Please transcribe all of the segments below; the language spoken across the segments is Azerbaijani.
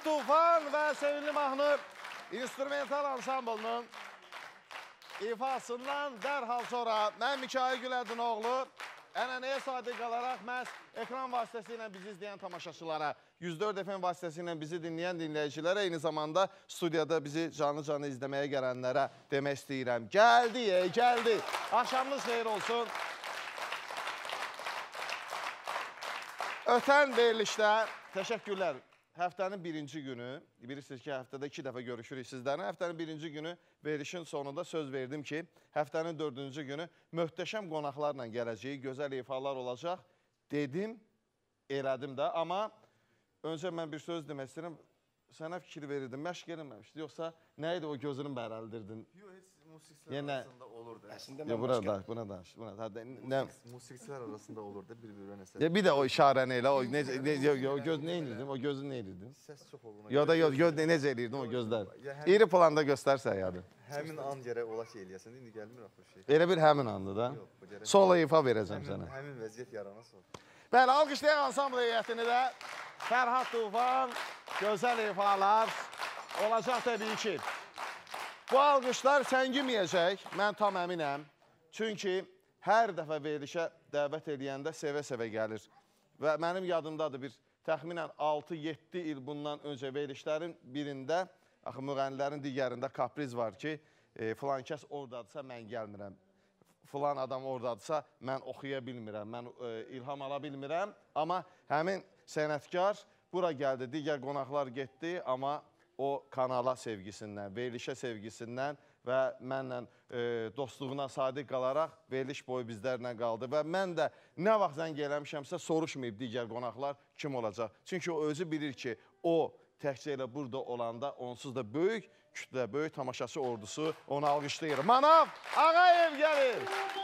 Tufan və sevimli mahnı instrumental ansamblının ifasından dərhal sonra mən Mikail Gülərdinoğlu ənənəyə sadiq qalaraq məhz ekran vasitəsilə bizi izləyən tamaşaçılara, 104 FM vasitəsilə bizi dinləyən dinləyicilərə, eyni zamanda studiyada bizi canlı-canlı izləməyə gələnlərə demək istəyirəm. Gəldi, gəldi. Axşamınız xeyir olsun. Ötən verilişdə, təşəkkürlər, həftənin birinci günü, bilirsiniz ki, həftədə 2 dəfə görüşürük sizlərlə. Həftənin birinci günü verilişin sonunda söz verdim ki, həftənin 4-cü günü möhtəşəm qonaqlarla gələcəyi, gözəl ifalar olacaq. Dedim, elədim də, amma öncə mən bir söz demək istəyirəm. Sənə fikir verirdim, məşq eləməmişdi, yoxsa nə idi o gözünü bərəldirdin? Yox, heç musiqiçilər arasında olurdu. Buna danış. Musiqiçilər arasında olurdu, bir-birinə nəsə. Bir də o işarəni elə, o göz nə edirdin, o gözün nə edirdin? Səs çox olduğuna Ya da necə edirdin o gözlər? İri planda göstərsən yadı. Həmin an gərək ola ki eləyəsən, indi gəlmir axı şey. Elə bir həmin andı da. Solo ifa verəcəm sənə. Həmin vəziyyət yarana sonra. Bəli, alqışlayan ansambl heyətini də Fərhad Tufan, gözəl ifalar olacaq təbii ki. Bu alqışlar səngiməyəcək, mən tam əminəm. Çünki hər dəfə verilişə dəvət edəndə sevə-sevə gəlir. Və mənim yadımdadır bir təxminən 6-7 il bundan öncə verilişlərin birində, axı müğənnilərin digərində kapriz var ki, filan kəs oradadırsa mən gəlmirəm. Filan adam oradadırsa mən oxuya bilmirəm, mən ilham ala bilmirəm. Amma həmin sənətkar bura gəldi, digər qonaqlar getdi, amma o kanala sevgisindən, verilişə sevgisindən və mənlə dostluğuna sadiq qalaraq veriliş boyu bizlərlə qaldı. Və mən də nə vaxt zəng eləmişəmsə soruşmayıb digər qonaqlar kim olacaq. Çünki o özü bilir ki, o təkcə ilə burada olanda onsuz da böyük kütlə, böyük tamaşaçı ordusu onu alqışlayır. Manav Ağayev gəlir.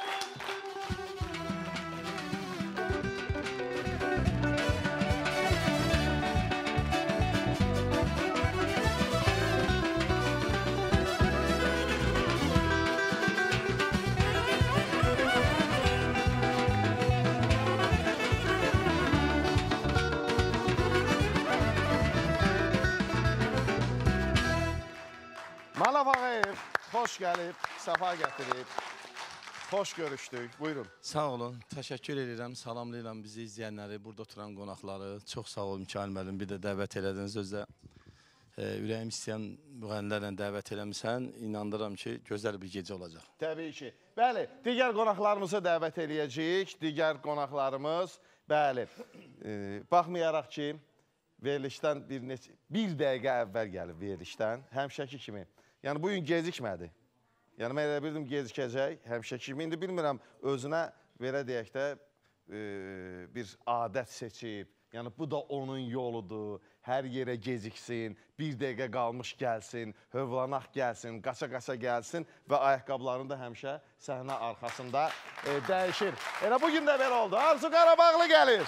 Manav Ağayev, xoş gəlib, səfa gətirib, xoş görüşdük, buyurun. Sağ olun, təşəkkür edirəm, salamlayıram bizi izləyənləri, burada oturan qonaqları. Çox sağ olun Mikail müəllim, bir də dəvət elədiniz. Özdə ürəyim istəyən müğənnilərlə dəvət eləmişsən, inandıram ki, gözəl bir gecə olacaq. Təbii ki. Bəli, digər qonaqlarımızı dəvət eləyəcəyik, digər qonaqlarımız, bəli, baxmayaraq ki, verilişdən bir dəqiqə əvvəl gəlib verilişdən, həmişəki kimi. Yəni, bugün gecikmədi. Yəni, mən elə bildim gecikəcək, həmişəki kimi. İndi bilmirəm, özünə verə deyək də bir adət seçib. Yəni, bu da onun yoludur. Hər yerə geciksin, bir dəqiqə qalmış gəlsin, hövlanaq gəlsin, qaça-qaça gəlsin və ayaqqabılarını da həmişə səhnə arxasında dəyişir. Elə bugün də belə oldu. Arzu Qarabağlı gəlir.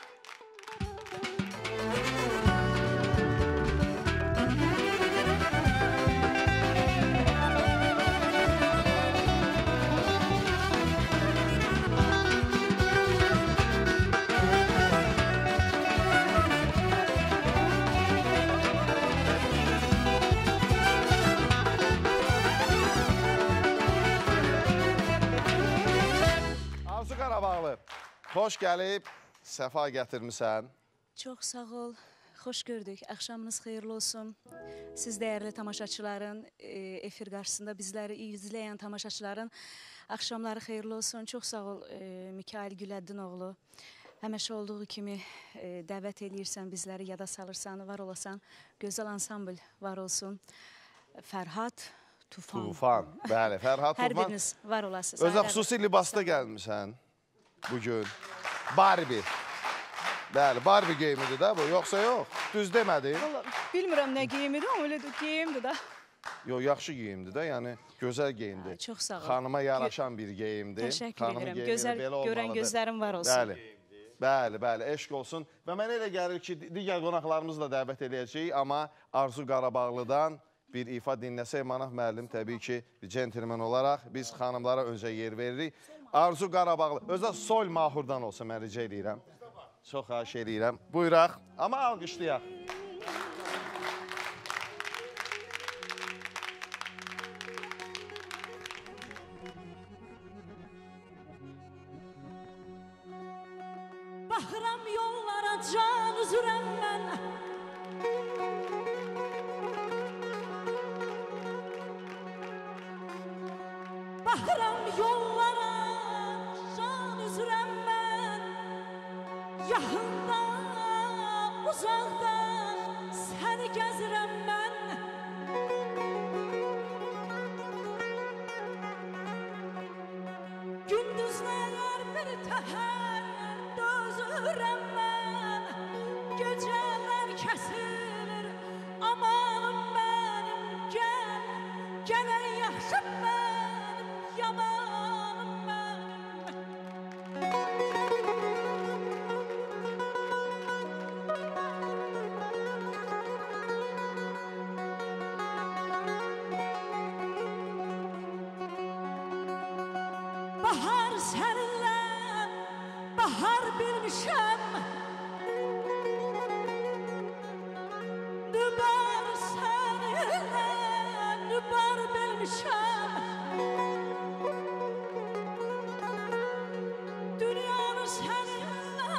Xoş gəlib, səfa gətirmişsən. Çox sağ ol, xoş gördük. Axşamınız xeyirli olsun. Siz dəyərli tamaşaçıların, efir qarşısında bizləri izləyən tamaşaçıların axşamları xeyirli olsun. Çox sağ ol Mikail Gülərdinoğlu. Həməşə olduğu kimi dəvət eləyirsən, bizləri yada salırsan, var olasan. Gözəl ansambl var olsun. Fərhad Tufan. Tufan, bəli, Fərhad Tufan. Hər biriniz var olasınız. Özə xüsusi libasda gəlmişsən. Bugün Barbie. Bəli, Barbie geyimidir də bu, yoxsa yox? Düz demədin? Bilmirəm nə geyimidir, amma elə geyimdir də. Yox, yaxşı geyimdir də, yəni gözəl geyimdir. Çox sağ ol. Xanıma yaraşan bir geyimdir. Təşəkkür edirəm, gözəl görən gözlərim var olsun. Bəli, eşq olsun. Və mənə elə gəlir ki, digər qonaqlarımızı da dəvət edəcəyik, amma Arzu Qarabağlıdan bir ifa dinləsək, Manav müəllim təbii ki, bir centilmen olaraq biz xanımlara öncə yer veririk. Arzu Qarabağlı, özə sol mahurdan olsa mən rica edirəm. Çox xahiş edirəm. Buyuraq, amma alqışlayaq. üzürəm mən. Baxıram yollara, can üzürəm mən. Yaxında, uzaqda səni gəzirəm mən. Gündüzlər bir təhər dözürəm mən. Gecələr kəsilir, amanım mənim. Gəl, gələn yaxşı mənim, yamanım mənim. Bahar səninlə, bahar bilmişəm. Nübar səninlə, nübar bilmişəm. Dünyanı səninlə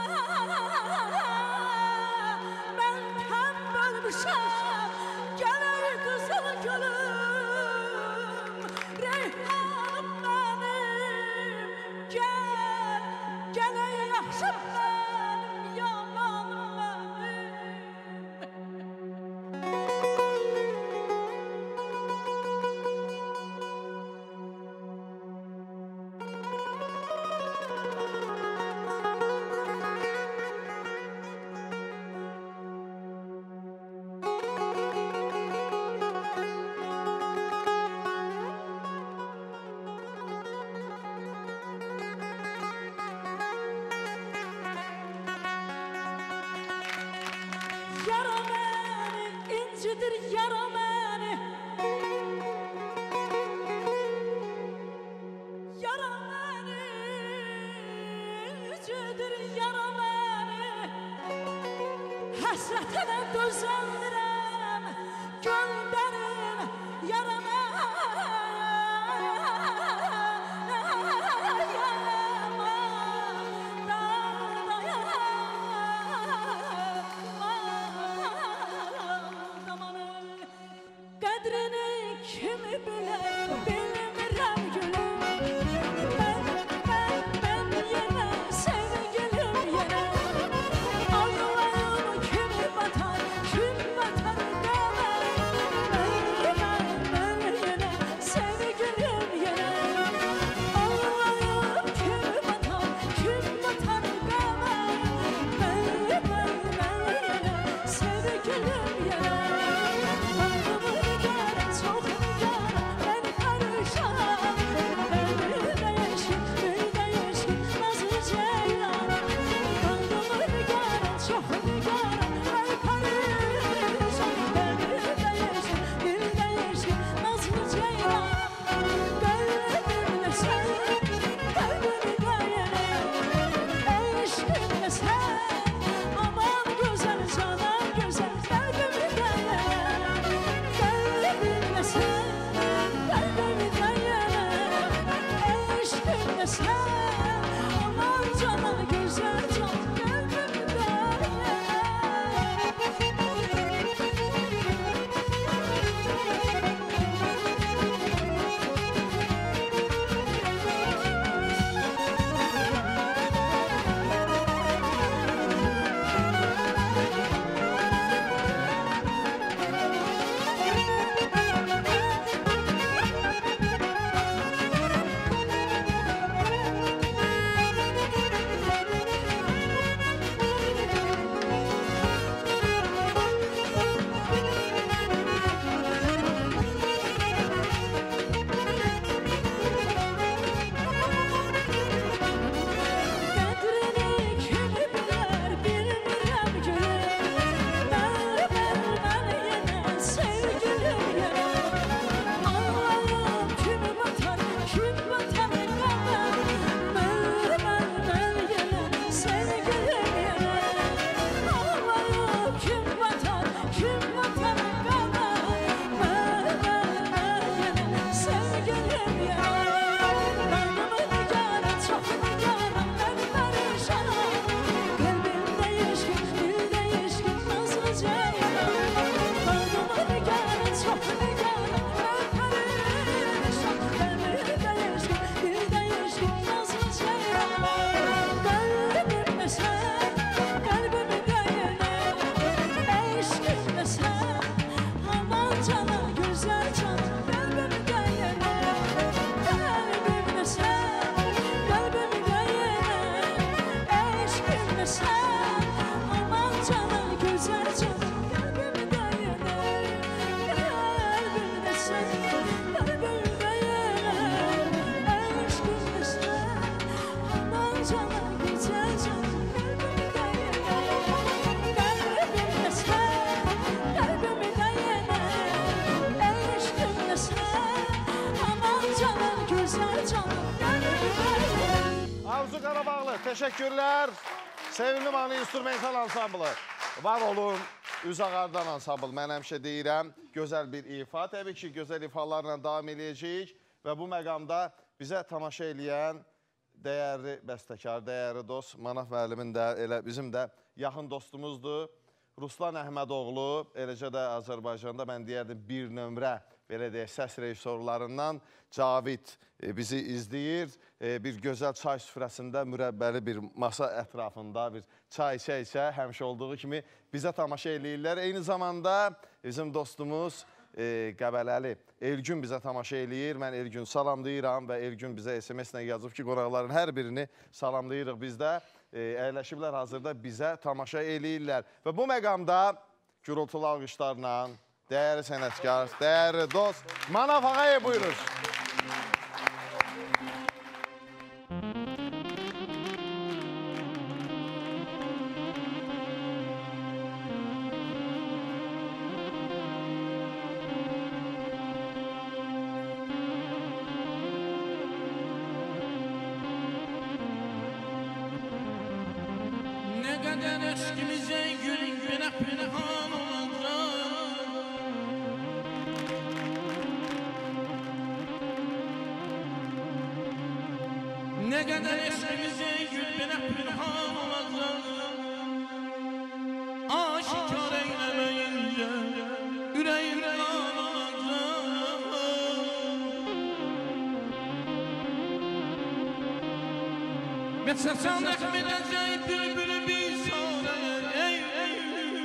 mən təm bölmüşəm. Gələk qızıl gülüm, reyhanım mənim. Gəl, gələk yaxşı mənim, yamanım mənim. Yara məni, incidir yara məni. Yara məni, incidir yara məni. Həsrətinə dözəndirəm, göndərin yara məni. Qədrini kimi bilər, bilmirəm gülüm. Mən yenə sevgilim yenə. Ağlarım kimi batar, kim batar demə. Mən Arzu Qarabağlı, teşekkürler. Sevimli Mahnı İnstrumental Ansamblı. Var olun, Üzağardan Ansambl. Mən həmişə deyirəm, gözəl bir ifa. Təbii ki, gözəl ifalarla davam edəcəyik. Və bu məqamda bizə tamaşa eləyən dəyərli bəstəkar, dəyərli dost, Manaf müəllimin də, elə bizim də yaxın dostumuzdur. Ruslan Əhmədoğlu, eləcə də Azərbaycanda mən deyərdim bir nömrə, belə deyək, səs rejissorlarından Cavid bizi izləyir. Bir gözəl çay süfrəsində mürəbbəli bir masa ətrafında bir çay içə-içə həmişə olduğu kimi bizə tamaşa eləyirlər. Eyni zamanda bizim dostumuz Qəbələli Elgün bizə tamaşa eləyir. Mən Elgün salamlayıram və Elgün bizə SMS-lə yazıb ki, qonaqların hər birini salamlayırıq biz də. Əyləşiblər hazırda bizə tamaşa eləyirlər. Və bu məqamda gürültülü alqışlarla dəyərli sənətkar, dəyərli dost Manaf Ağayev buyurur. Ne kadar eşkimize gül bina pinhan olacak. Ne kadar eşkimize gül bina pinhan olacak. Aşikar eylemeyince yüreğim kan olacak. Metsesan ekmedeceğim bülbülü bir sonra ey ey.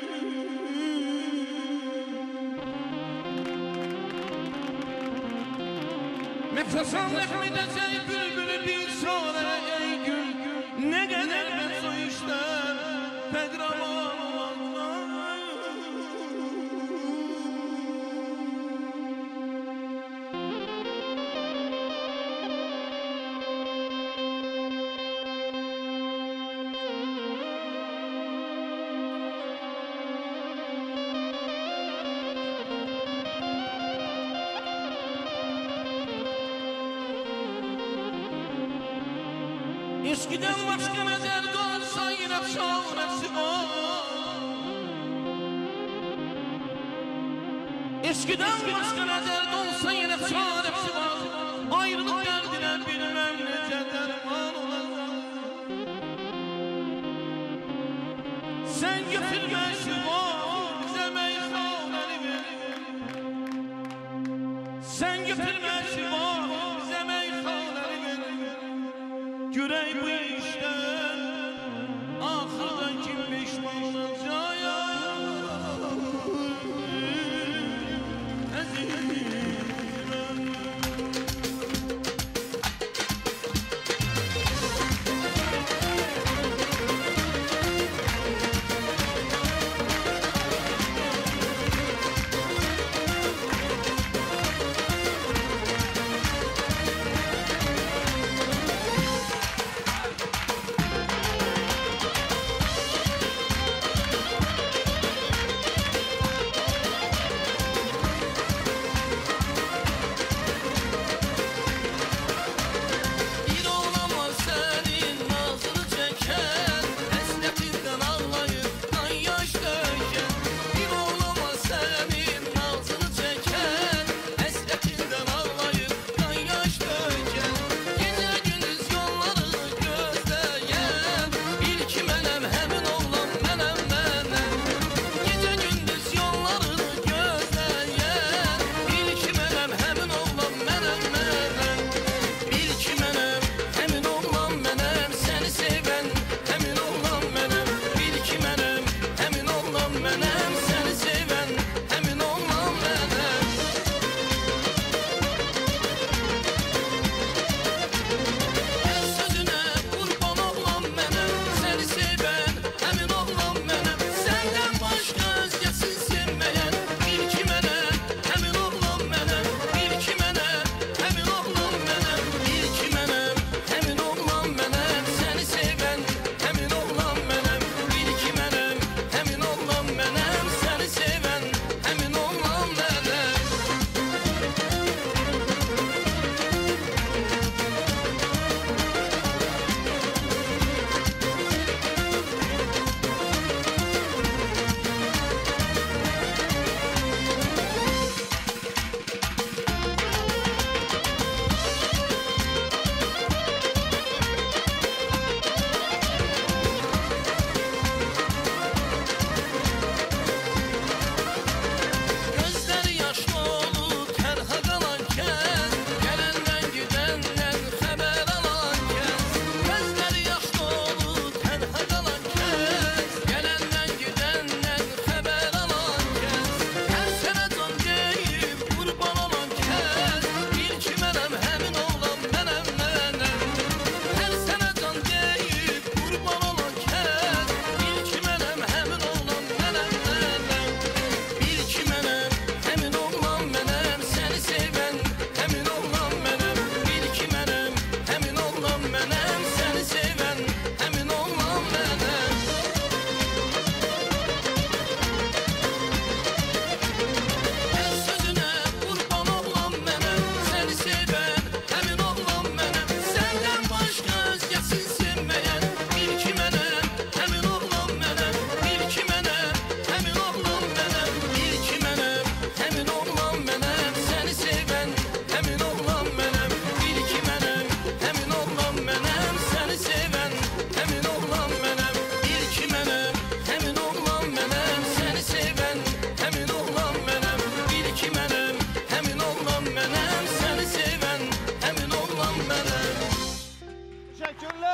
Metsesan ekmedeceğim bülbülü bir sonra ey gül. Ne kadar ben soyuşlar pedraman olacağım. Eskiden başka ne dert olsa yine sonrası o. Eskiden başka ne dert olsa yine sonrası o. Ayrılık derdine bilmem nece derman olacak. Sen götürmezsin o bize meyhaneni verir. Sen götürmezsin o bize meyhaneni verir. Yüreği bu işten ahırdan kim pişman olacak ya.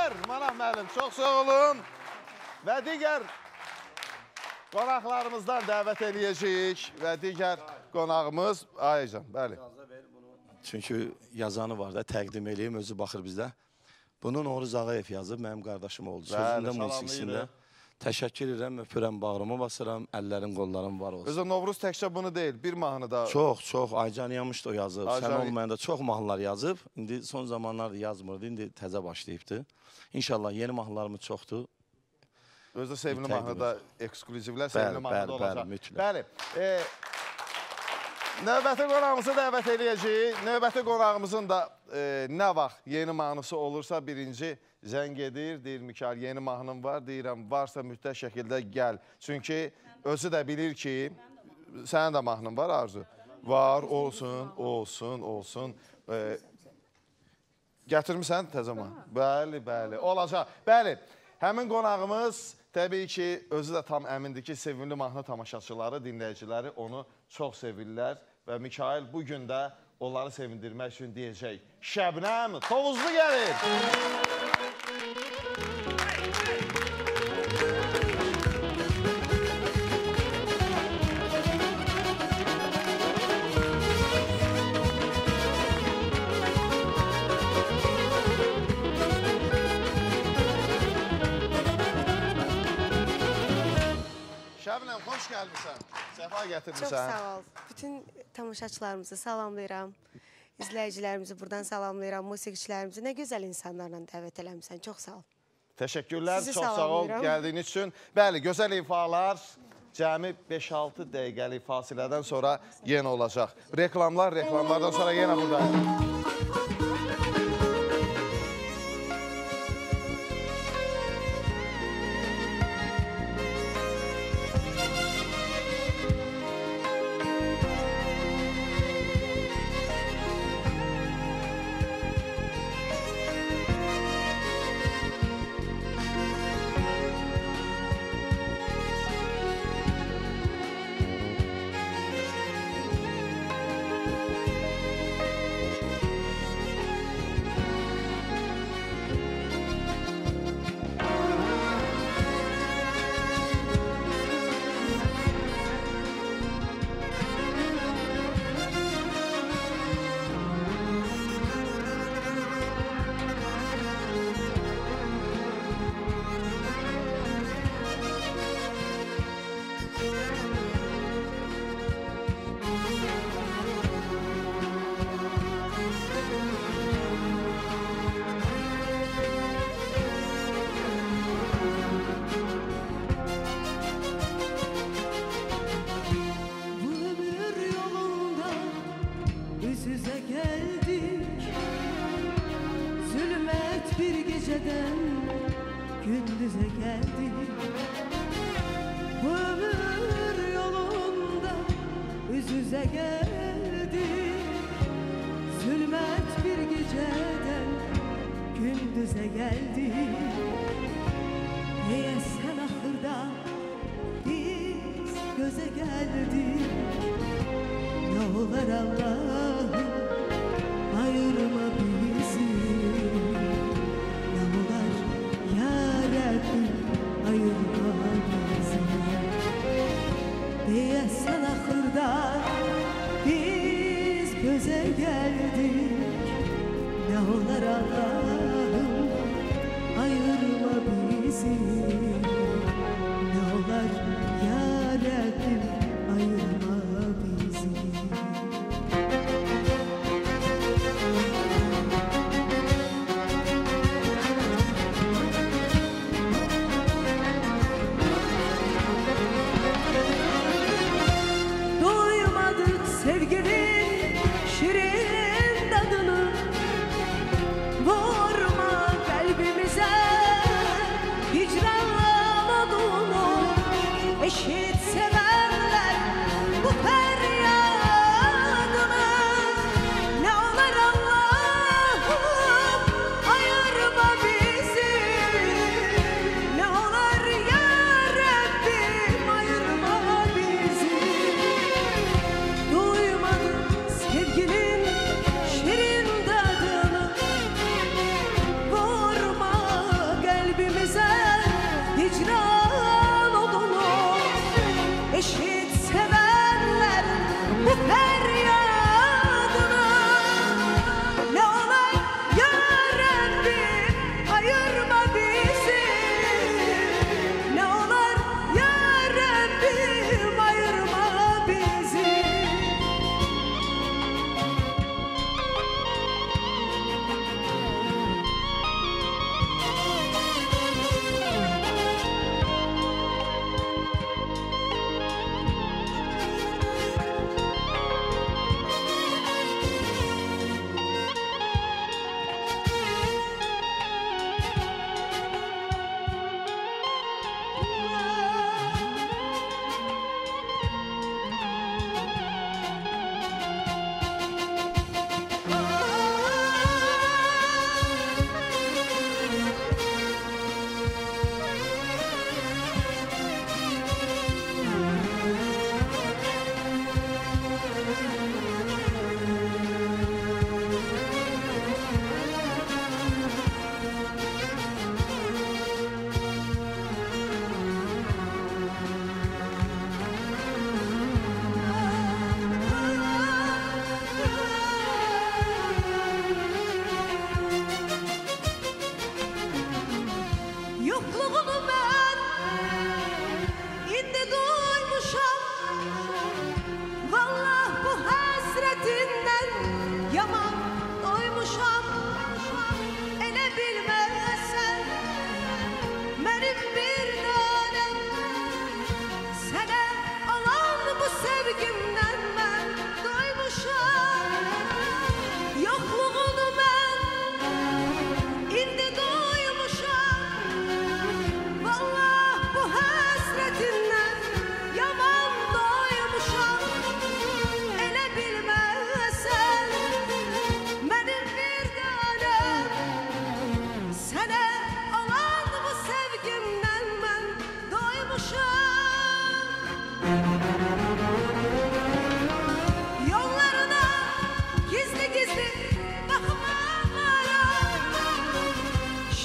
Teşekkürler Manaf müəllim, çox sağ olun. Və digər qonaqlarımızdan dəvət eləyəcəyik və digər qonağımız Aycan, bəli. Çünki yazanı var da, təqdim eləyim, özü baxır bizdə. Bunu Novruz Ağayev yazıb, mənim qardaşım oldu. Sözündə, musiqisində. Təşəkkür edirəm, öpürəm, bağrıma basıram, əllərim, qollarım var olsun. Özü Novruz təkcə bunu deyil, bir mahnı da... Çox, Aycan Yamış da o yazıb, sən olmayanda çox mahnılar yazıb. İndi son zamanlarda yazmırdı, indi təzə başlayıbdır. İnşallah yeni mahnılarımız çoxdur. Özü sevimli mahnı da ekskluzivlər, sevimli mahnı da olacaq. Bəli, mütləq. Bəli, növbəti qonağımızı dəvət eləyəcəyik. Növbəti qonağımızın da nə vaxt yeni mahnısı olursa birinci zəng edir, deyir Mikail yeni mahnım var, deyirəm varsa mütləq şəkildə gəl. Çünki özü də bilir ki, sənin də mahnın var Arzu. Var, olsun. Gətirmirsən təzə mahnı? Bəli, olacaq. Bəli, həmin qonağımız təbii ki, özü də tam əmindir ki, sevimli mahnı tamaşaçıları, dinləyiciləri onu çox sevirlər və Mikail bugün də onları sevindirmək üçün deyəcək. Şəbnəm Tovuzlu gəlir. Şəbnəm, xoş gəlmişsən. Səfa gətirmişsən. Çox sağ ol. Bütün tamaşaçılarımızı salamlayıram. İzləyicilərimizi buradan salamlayıram. Musiqiçilərimizi nə gözəl insanlarla dəvət eləmişsən. Çox sağ ol. Təşəkkürlər, Sizi çox sağ ol gəldiyiniz üçün. Bəli, gözəl ifalar cəmi 5-6 dəqiqəlik fasilədən sonra yenə olacaq. Reklamlardan sonra yenə buradayım. Gündüze geldik. Bu ömür yolunda yüz yüze geldik. Zulmet bir geceden gündüze geldik. Niye sen ahırda biz göze geldik? Ne olur Allah'ım ayırma bizi. Ayırma bizi diye sen ahırda biz göze geldik. Ne olur Allah'ım ayırma bizi. Ne olur ya Rabbim ayırma bizi.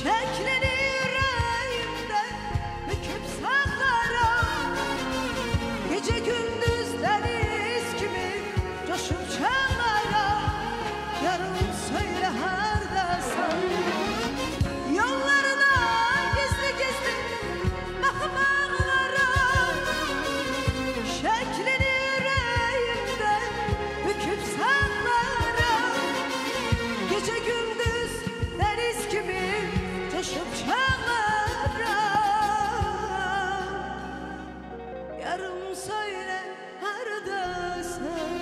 Şeklini yüreğimde büküp saklarım. Gece gündüz deniz gibi coşup çağlarım. Yarım söyle hardasan, yollarına gizli gizli bakıp ağlarım. Şeklini yüreğimde büküp saklarım. Gece gündüz deniz gibi coşup çağlarım. Yarım söyle haradasın.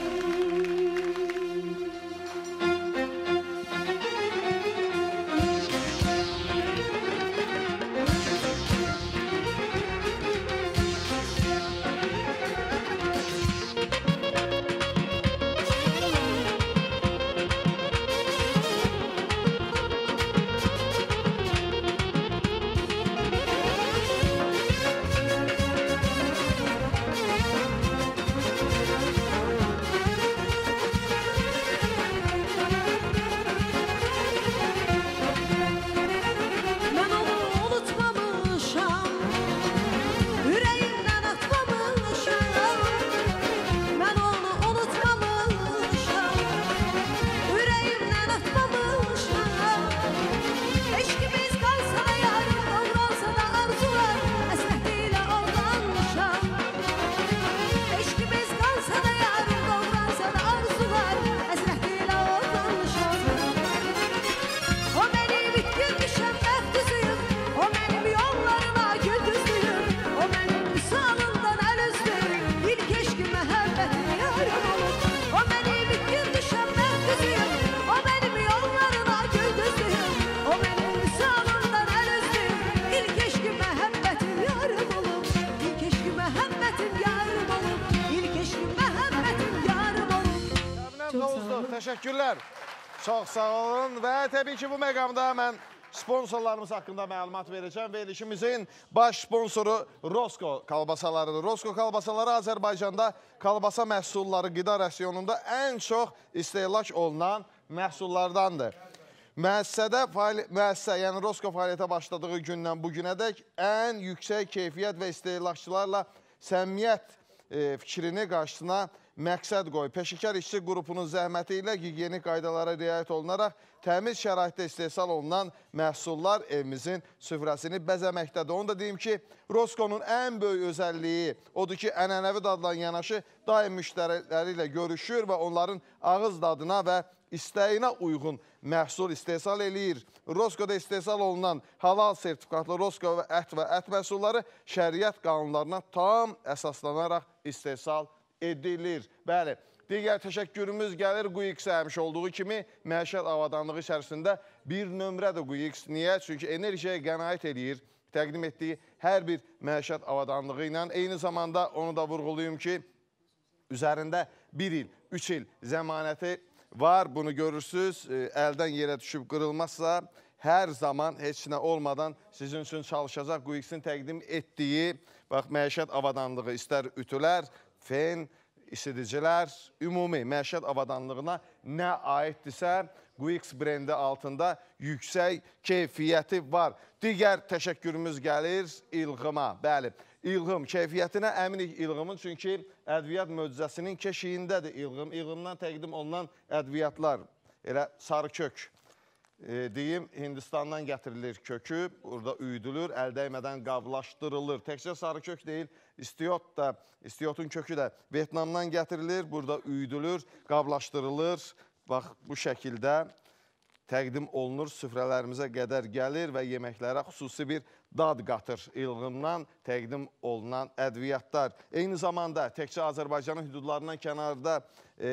Ben onu unutmamışam, yüreğimden atmamışam. Ben onu unutmamışam, yüreğimden atmamışam. Eşkimiz kalsa da yarım, olmazsa da arzular, hasretiyle aldanmışam. Eşkimiz kalsa da yarım, olmazsa da arzular, hasretiyle aldanmışam. O benim ittirmişem məhdüzüyüm, o benim yollarıma gündüzlüyüm, o benim misalından el üzdüyüm, ilk eşki məhəbbətin yarım olur. O benim ittirmişem məhdüzüyüm, o benim yollarıma gündüzlüyüm, o benim misalından el üzdüyüm, ilk eşki məhəbbətin yarım olur. İlk eşki məhəbbətin yarım olur, ilk eşki məhəbbətin yarım olur. Təminəm Qavuzluq, təşəkkürlər. Çox sağ olun və təbii ki, bu məqamda mən sponsorlarımız haqqında məlumat verəcəm. Verilişimizin baş sponsoru Rosko kalbasalarıdır. Rosko kalbasaları Azərbaycanda kalbasa məhsulları qida rasionunda ən çox istehlak olunan məhsullardandır. Müəssisə, yəni Rosko fəaliyyətə başladığı gündən bu günədək ən yüksək keyfiyyət və istehlakçılarla səmimiyyət fikrini qarşısına məqsəd qoy. Peşəkar işçi qrupunun zəhməti ilə gigiyenik qaydalara riayət olunaraq təmiz şəraitdə istehsal olunan məhsullar evimizin süfrəsini bəzəməkdədir. Onu da deyim ki, Roskonun ən böyük özəlliyi odur ki, ənənəvi dadla yanaşı daim müştəriləri ilə görüşür və onların ağız dadına və istəyinə uyğun məhsul istehsal eləyir. Roskoda istehsal olunan halal sertifikatlı Rosko və ət məhsulları şəriət qanunlarına tam əsaslanaraq istehsal edilir. Bəli, digər təşəkkürümüz gəlir Quix-ə həmişə olduğu kimi məişət avadanlığı içərisində bir nömrədir Quix. Niyə? Çünki enerjiyə qənaət edir, təqdim etdiyi hər bir məişət avadanlığı ilə. Eyni zamanda onu da vurğulayım ki, üzərində 1 il, 3 il zəmanəti var. Bunu görürsünüz, əldən yerə düşüb qırılmazsa, hər zaman heç nə olmadan sizin üçün çalışacaq Quix-in təqdim etdiyi məişət avadanlığı, istər ütülər, fen, isidicilər, ümumi məişət avadanlığına nə aiddirsə, Quix brendi altında yüksək keyfiyyəti var. Digər təşəkkürümüz gəlir İlğıma. Bəli, İlğım keyfiyyətinə əminik İlğımın, çünki ədviyyat möcüzəsinin keşiyindədir İlğım. İlğımdan təqdim olunan ədviyyatlar, elə sarı kök deyim, Hindistandan gətirilir kökü, burada üydülür, əl dəymədən qablaşdırılır. Təkcə sarı kök deyil, istiotun kökü də Vietnamdan gətirilir, burada üydülür, qablaşdırılır. Bax, bu şəkildə təqdim olunur, süfrələrimizə qədər gəlir və yeməklərə xüsusi bir dad qatır. İlğımdan təqdim olunan ədviyyatlar. Eyni zamanda təkcə Azərbaycanın hüdudlarından kənarda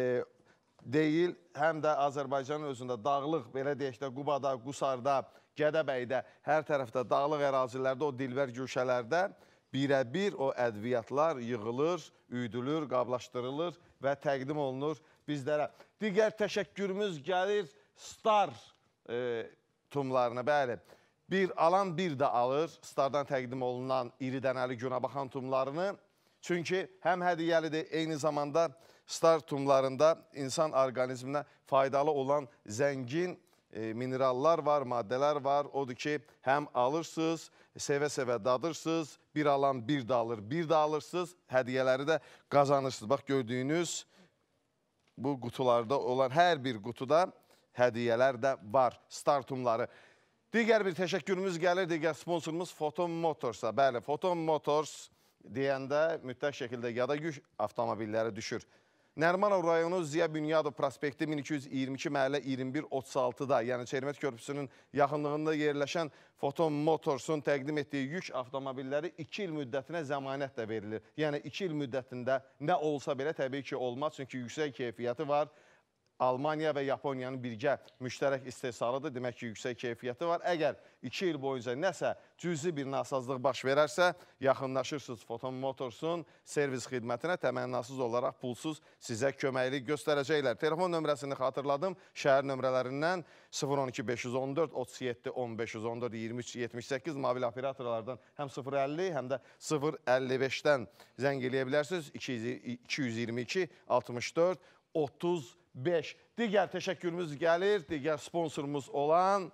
deyil, həm də Azərbaycanın özündə dağlıq, belə deyək də, Qubada, Qusarda, Gədəbəydə, hər tərəfdə dağlıq ərazilərdə, o dilvər güşələrdə birə-bir o ədviyyatlar yığılır, üydülür, qablaşdırılır və təqdim olunur bizlərə. Digər təşəkkürümüz gəlir Star tumlarına, bəli. Bir alan bir də alır Stardan təqdim olunan iri dənəli günəbaxan tumlarını. Çünki həm hədiyyəlidir, eyni zamanda Star tumlarında insan orqanizminə faydalı olan zəngin minerallar var, maddələr var. Odur ki, həm alırsınız, sevə-sevə dadırsınız, bir alan bir də alır, bir də alırsınız, hədiyyələri də qazanırsınız. Bax, gördüyünüz bu qutularda olan hər bir qutuda hədiyyələr də var, startumları. Digər bir təşəkkürümüz gəlir, digər sponsorumuz Photon Motors'a. Bəli, Photon Motors deyəndə mütləq şəkildə yada yük avtomobilləri düşür. Nərmanov rayonu Ziya Bünyadov prospekti 1222 məhəllə 2136-da, yəni Çermet Körpüsünün yaxınlığında yerləşən Photon Motors'un təqdim etdiyi yük avtomobilləri 2 il müddətinə zəmanət də verilir. Yəni 2 il müddətində nə olsa belə təbii ki olmaz, çünki yüksək keyfiyyəti var. Almaniya və Yaponiyanın birgə müştərək istehsalıdır, demək ki, yüksək keyfiyyəti var. Əgər 2 il boyunca nəsə cüzi bir nasazlıq baş verərsə, yaxınlaşırsınız Photon Motors'un servis xidmətinə, təmənnasız olaraq pulsuz sizə köməklik göstərəcəklər. Telefon nömrəsini xatırladım, şəhər nömrələrindən 012 514 37 1514 23 78 mobil operatorlardan həm 050, həm də 055-dən zəng eləyə bilərsiniz. 222 64 35. Digər təşəkkürümüz gəlir, digər sponsorumuz olan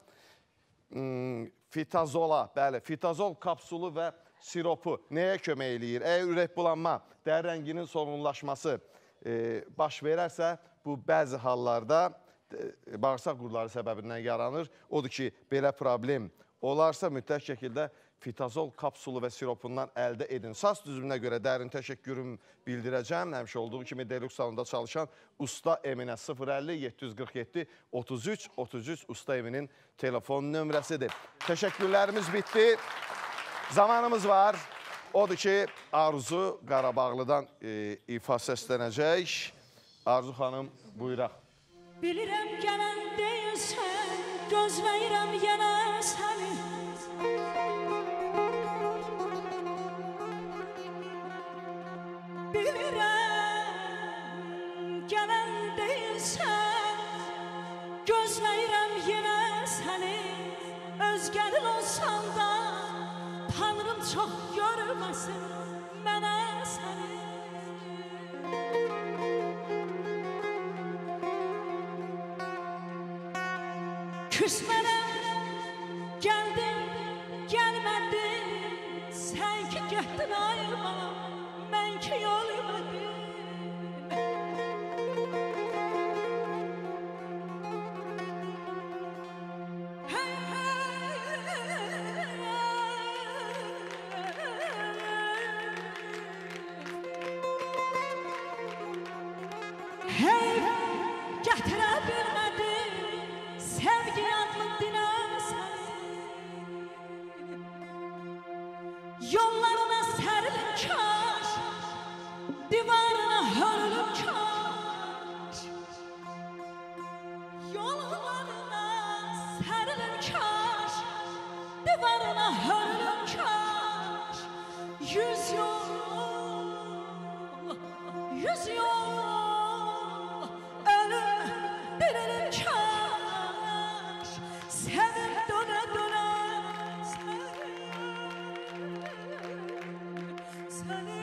Fitazola. Bəli, Fitazol kapsulu və siropu nəyə kömək eləyir? Əgər ürək bulanma, dəri rənginin solğunlaşması baş verərsə, bu bəzi hallarda bağırsaq qurları səbəbindən yaranır. Odur ki, belə problem olarsa mütləq şəkildə Fitazol kapsulu və siropundan əldə edin. SAS düzümünə görə dərin təşəkkürüm bildirəcəm. Həmişə olduğu kimi Deluxe salonunda çalışan Usta Eminə 050 747 33 33 Usta Eminin telefon nömrəsidir. Təşəkkürlərimiz bitdi. Zamanımız var. Odur ki, Arzu Qarabağlıdan ifa səslənəcək. Arzu xanım, buyuraq. Bilirəm gələn deyilsən, gözləyirəm yenə səni. Gözləyirəm yenə səni, özgərin olsan da Tanrım çox görməsin mənə səni. Küsmənəm, gəldin, gəlmədin, sən ki getdin ayırma, mən ki yol yemədim. Gətirə bilmədim, sevgi adlı dinə səni. Yollarına sərilim kaş, divarına hörülüm kaş. Yollarına sərilim kaş, divarına hörülüm kaş. Yüz yol, yüz yol. Dönerim kaş, sevim döne döne seni.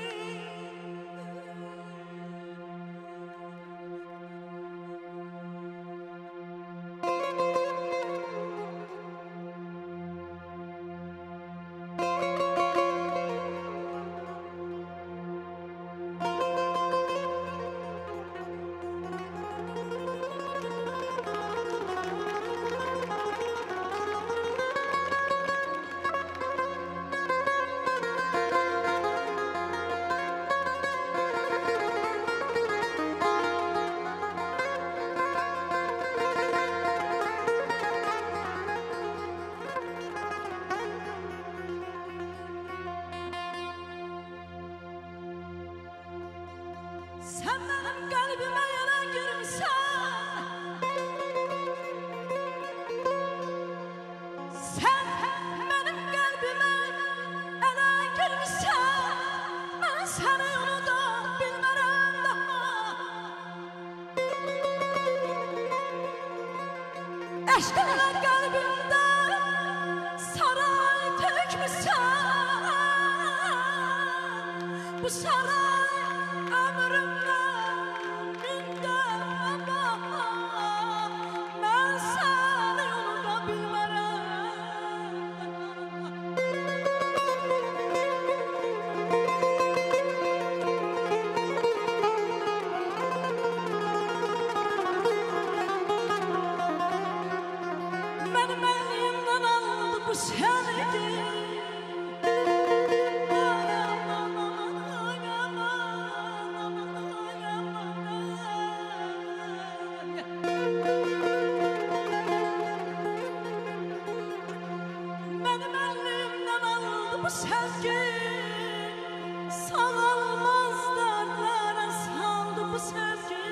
Sen benim kalbime yana girmişsen, sen benim kalbime yana girmişsen, ben seni unuda bilmem daha. Aşkınla kalbimde saray tökmüşsen, bu saray ömrümden min defa ben seni bu sevgi. Benim elimden aldı bu sevgi. Sağılmaz derdlere saldı bu sevgi.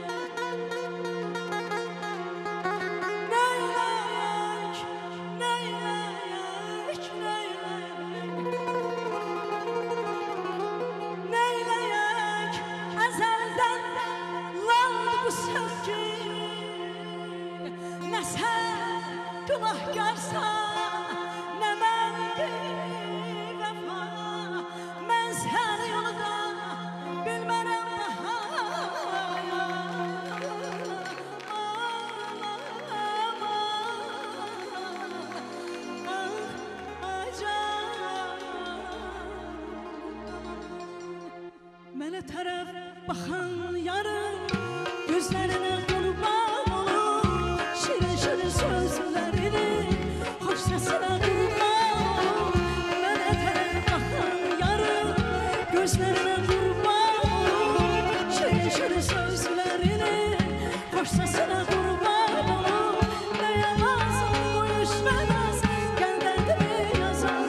Neyleyek, neyleyek, neyleyek. Neyleyek, ezelden landı bu sevgi. Ne sen günahkarsan, ne ben bir vefa. Ben sen yolda bilmem daha. Mənə tərəf baxan yarın gözlərinə qurban olum. Şirin-şirin sözlərini xoş səsinə qurban olum. Mənə tərəf baxan yarın gözlərinə qurban olum. Şirin-şirin sözlərini xoş səsinə qurban olum. Nəyə lazım bu işməməz gəldəndimi yazan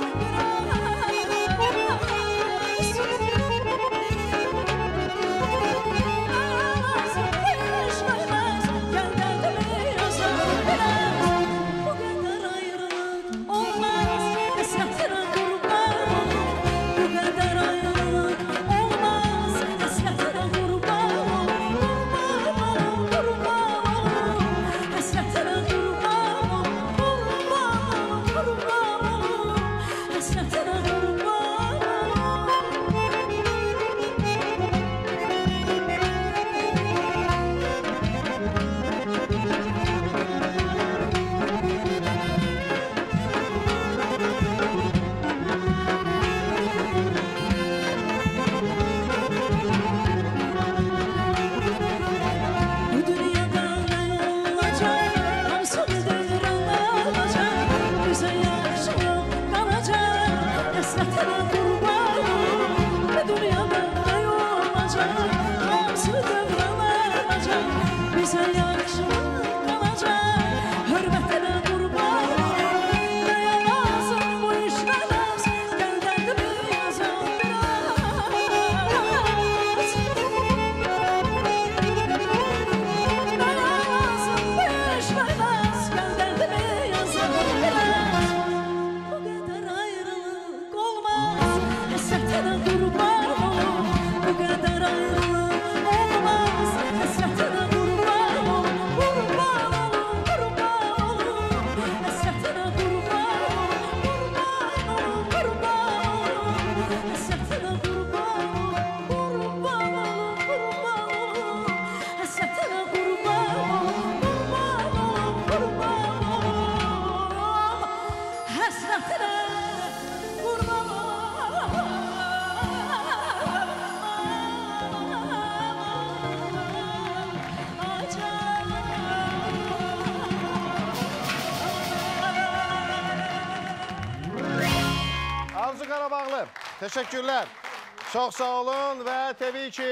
Arzu Qarabağlı, teşekkürler. Çox sağ olun və təbii ki,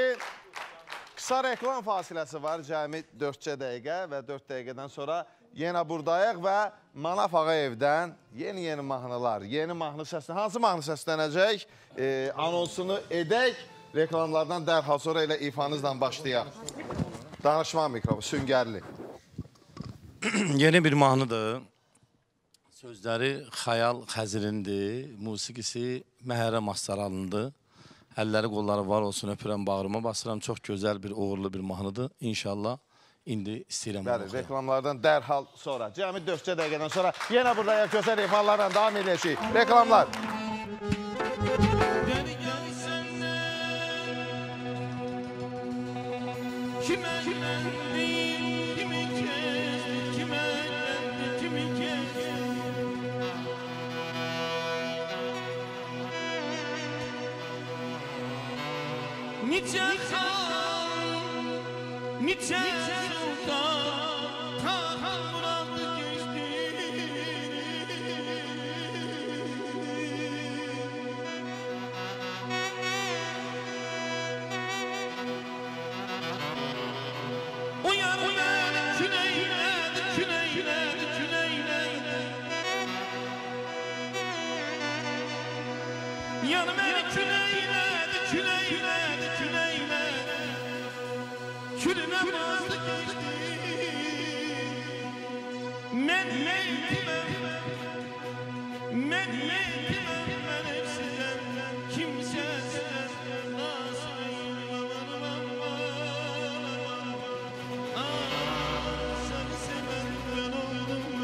qısa reklam fasiləsi var, cəmi 4 dəqiqə və 4 dəqiqədən sonra yenə buradayıq və Manaf Ağayevdən yeni mahnılar, yeni mahnı səslənəcək. Hansı mahnı səslənəcək? Anonsunu edək, reklamlardan dərhal sonra elə ifanızla başlayaq. Danışma mikrofonu, süngərli. Yeni bir mahnıdır. Sözləri Xəyal Xəzirindir, musiqisi Məhərrəm Astaralı'ndır. Əlləri, qolları var olsun, öpürəm, bağrıma basıram. Çox gözəl bir, uğurlu bir mahnıdır. İnşallah indi istəyirəm. Bəli, reklamlardan dərhal sonra, cəmi 4 dəqiqədən sonra yenə buradayıq, gözəl ifalarla davam edəcəyik. Reklamlar. Nice kan, nice sultan, Tarhan bıraktı geçti. Yanı beni küleyledi, küleyledi, küleyledi. Külüne bazı geçti. Men neytimem, men neytimem, ben hep sizden kimsesiz nasibim. Seni seven ben oldum.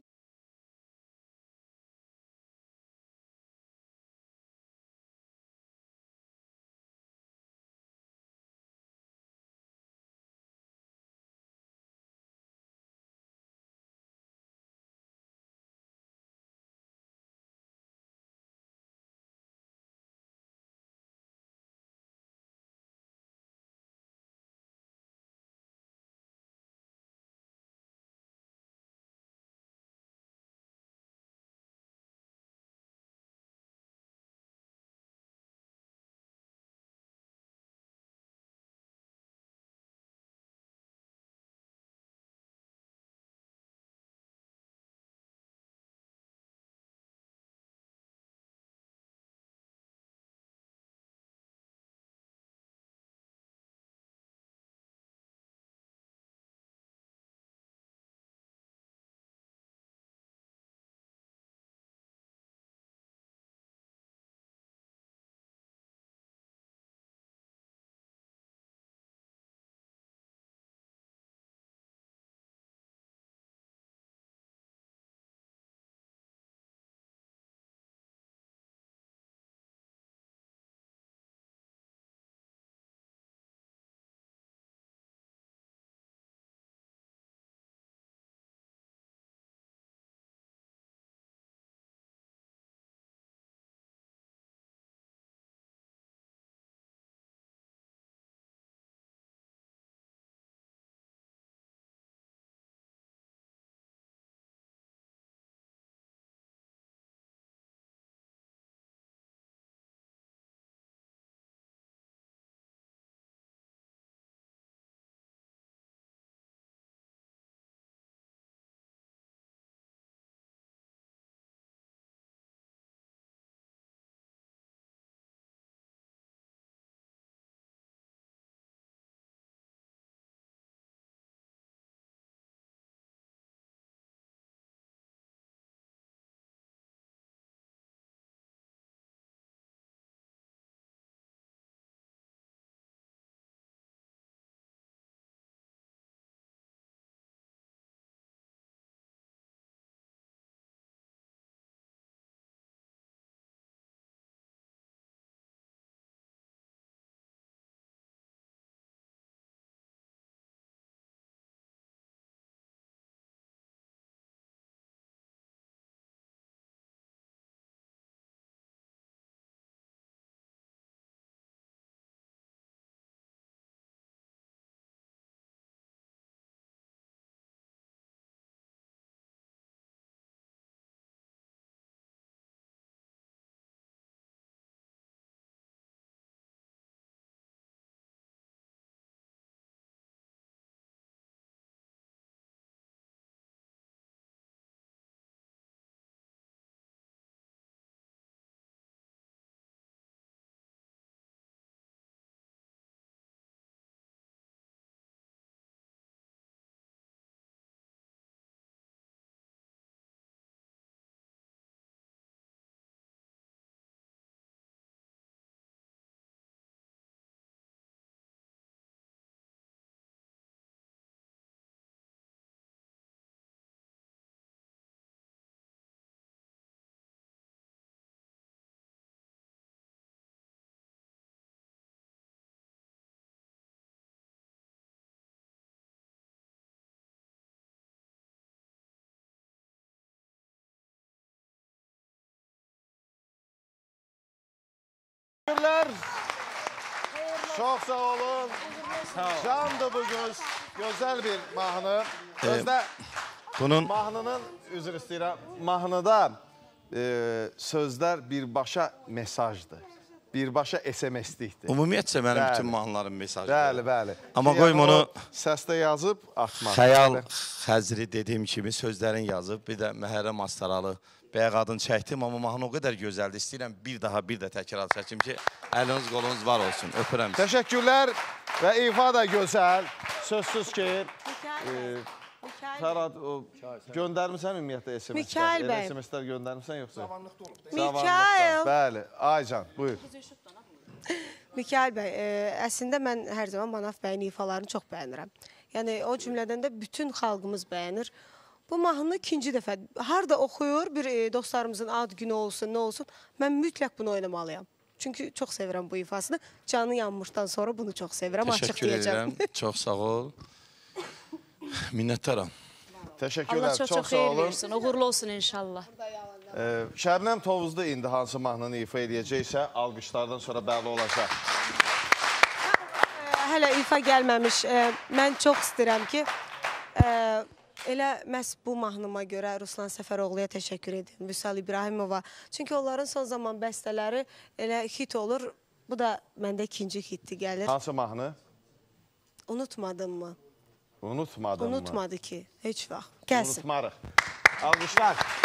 Teşekkürler. Çok sağ olun. Candı bu göz. Güzel bir mahnı. Özde Bunun mahnının, üzr istəyirəm, mahnıda sözlər birbaşa mesajdır. Birbaşa SMS-likdir. ümumiyyətcə mənim Bəli. bütün mahnıların mesajıdır. Bəli, bəli. Amma Yəni qoyum onu səsdə yazıb atmaq. xəyal xəzri dediyim kimi sözlərin yazıb, bir də Məhərrəm Astaralı Bayaq adını çəkdim, amma mahnı o qədər gözəldir. İstəyirəm bir də təkrar çəkim ki, əliniz qolunuz var olsun. Öpürəm sizi. Təşəkkürlər və ifa da gözəl. Sözsüz ki, Fərhad, göndərmirsən ümumiyyətlə SMS-lər? Mikail bəy. SMS-lər göndərmirsən yoxsa? Mikail. Bəli, Aycan, buyur. Mikail bəy, əslində mən hər zaman Manaf bəyin ifalarını çox bəyənirəm. Yəni, o cümlədən də bütün xalqımız bəyənir. Bu mahnını ikinci dəfə harada oxuyur, bir dostlarımızın ad günü olsun, nə olsun, mən mütləq bunu oynamalıyam. Çünki çox sevirəm bu ifasını. Canı yanmışdan sonra bunu çox sevirəm, açıq Təşəkkür deyəcəm. edirəm, çox sağ ol. Minnətdaram. Təşəkkürlər, Allah çox çox sağ xeyir olun. versin. Uğurlu olsun inşallah. Şəbnəm Tovuzlu indi hansı mahnını ifa edəcəksə, alqışlardan sonra bəli olacaq. Hələ ifa gəlməmiş, mən çox istəyirəm ki, elə məhz bu mahnıma görə Ruslan Səfəroğluya təşəkkür edim, Vüsal İbrahimova. Çünki onların son zaman bəstələri elə hit olur. Bu da məndə ikinci hitdi gəlir. Hansı mahnı? Unutmadın mı? Unutmadın mı? Unutmadı ki, heç vaxt. Gəlsin. Unutmarıq. Alqışlar.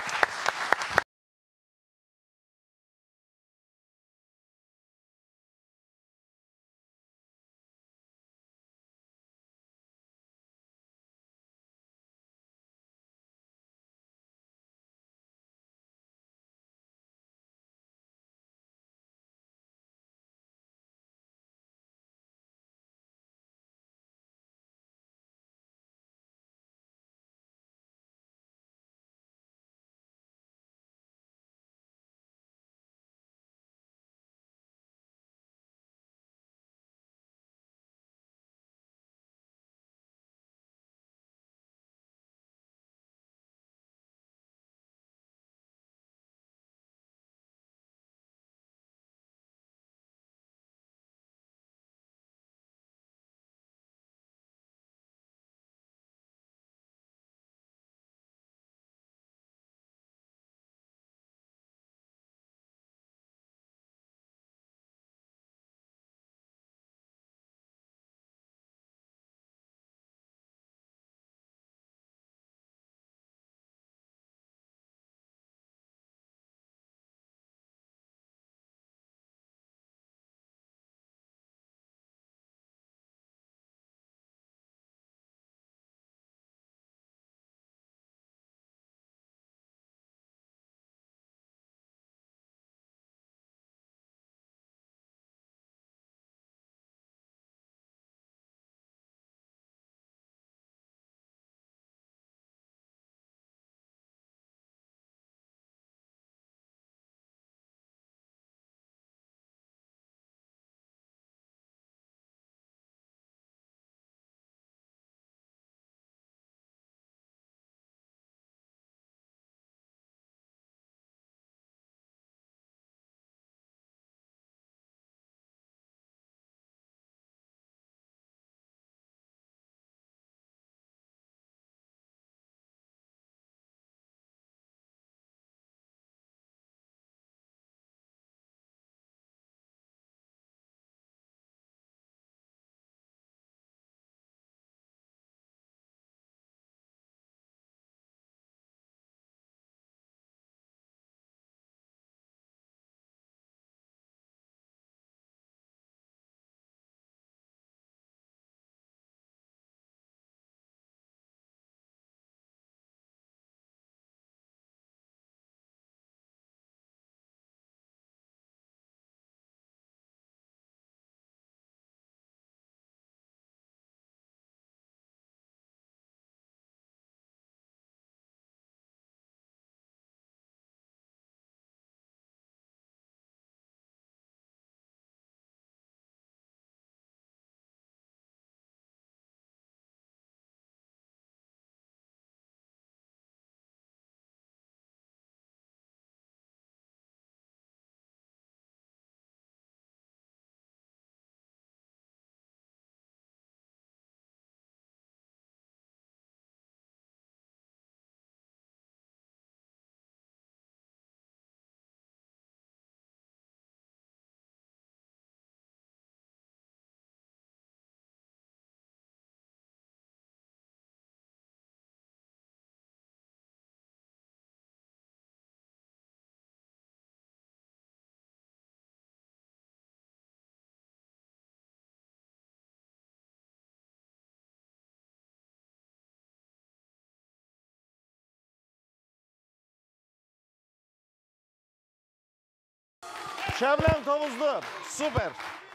Şəbnəm Tovuzlu, super.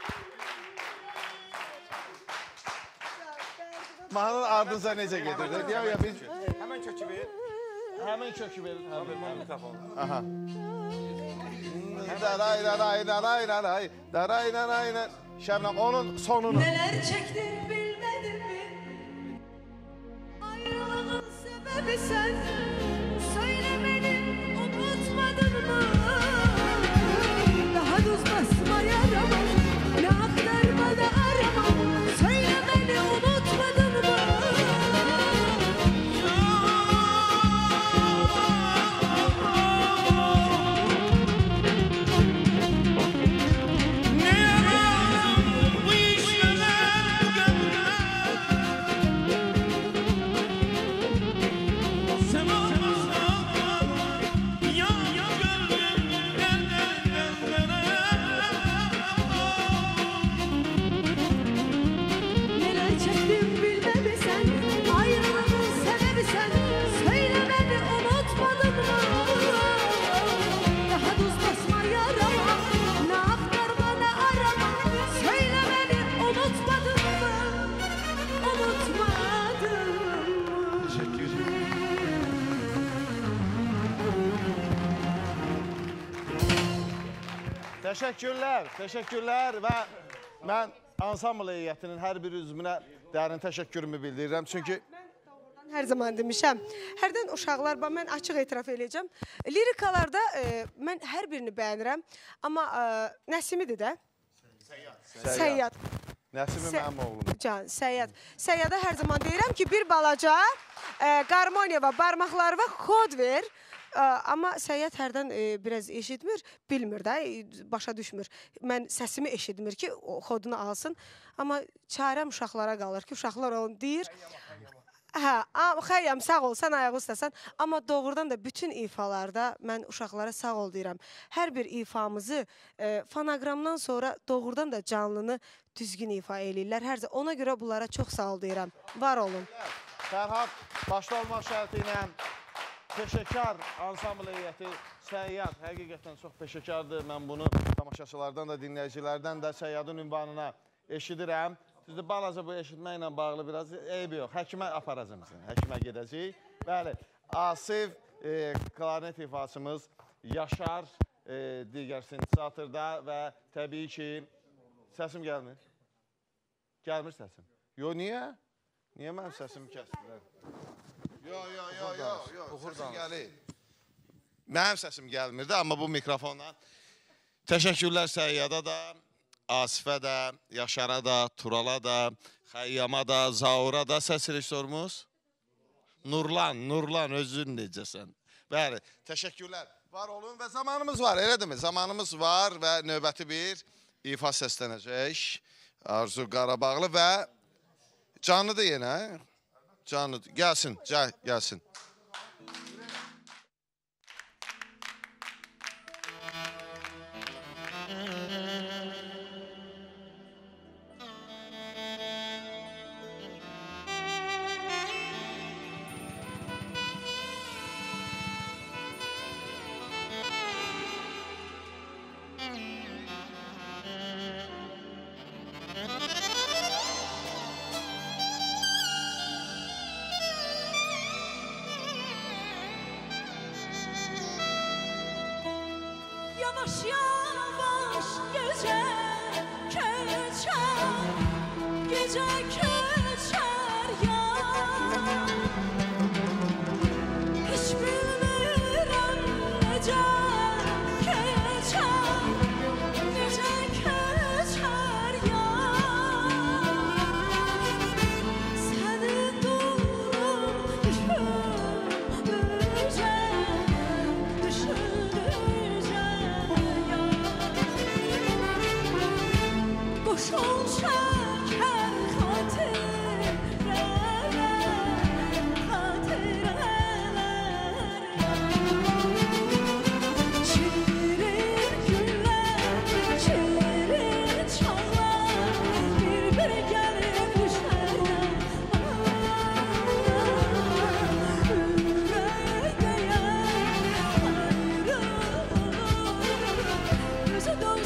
Mahnının ardınca necə gedirdi? Ya biz... Hemen kökü ver. Həmin kökü verin. Hemen mikrofonu. Aha. Daray daray daray daray daray daray daray. Şəbnəm onun sonunu. Neler çektim bilmedim mi? Ayrılığın sebebi sen. Söylemedim unutmadın mı? Daha düz basma yaramam. Ne aktarmada aramam. Söylemeni unutmadın mı? Ne yalan bu işler gönlüme. Sen olmasan ya gönlüm Neler çektim bilmem mi sen? Ayrılığın sebebi sen. Söylemeni unutmadın mı? Daha düz basma yarama. Ne aktarma ne arama. Söylemeni unutmadın mı? Unutmadın mı? Teşekkür. Təşəkkürlər, təşəkkürlər və mən ansambl heyətinin hər bir üzvünə dərin təşəkkürümü bildirirəm. Çünki Hər zaman demişəm. Hərdən uşaqlar, mən açıq etiraf edəcəm. Lirikalarda mən hər birini bəyənirəm. Amma Nəsimidir də. Səyyad. Nəsimi mənim oğlum. Can, Səyyad. Səyyada hər zaman deyirəm ki, bir balaca qarmoniya və barmaqları və xod ver. Amma Səyyad hərdən biraz eşitmir, bilmir də, başa düşmür. Mən səsimi eşitmir ki, xodunu alsın. Amma çarəm uşaqlara qalır ki, uşaqlar onu deyir. Hə, Xəyyam, sağ ol, sən ayağı üstəsən. Amma doğrudan da bütün ifalarda mən uşaqlara sağ ol deyirəm. Hər bir ifamızı fonoqramdan sonra doğrudan da canlını düzgün ifa eləyirlər. Ona görə bunlara çox sağ ol deyirəm. Var olun. Fərhad, başda olmaq şərti ilə peşəkar ansambl heyəti Səyyad həqiqətən çox peşəkardır. Mən bunu tamaşaçılardan da, dinləyicilərdən də Səyyadın ünvanına eşidirəm. Siz də balaca bu eşitməklə bağlı biraz eybi yox. Həkimə aparacam səni, həkimə gedəcəyik. Bəli, Asif, klarnet ifasımız, Yaşar, digər sintezatorda və təbii ki, səsim gəlmir. Gəlmir səsim. Yo, niyə? Niyə mənim səsimi kəsdilər? Yo, səsim gəlir. Mənim səsim gəlmirdi, amma bu mikrofonla. Təşəkkürlər Səyyada da, Asifə də, Yaşara da, Turala da, Xəyyama da, Zaura da səs rejissorumuz. Nurlan, özün necəsən? Bəli, təşəkkürlər. Var olun və zamanımız var, elə deyil mi? Zamanımız var və növbəti bir ifa səslənəcək. Arzu Qarabağlı və canlıdır yenə. Canlıdır. Gəlsin. Yavaş yavaş gece keçer, gece keçer ya. Hiç bilmirəm necə keçer, gece keçer ya. Səni durum Boşul çəkər xatirələr Çivirir günlər, çivirir çallar Bir gəlib düşərəm Ürək deyər ayrı Gözü dön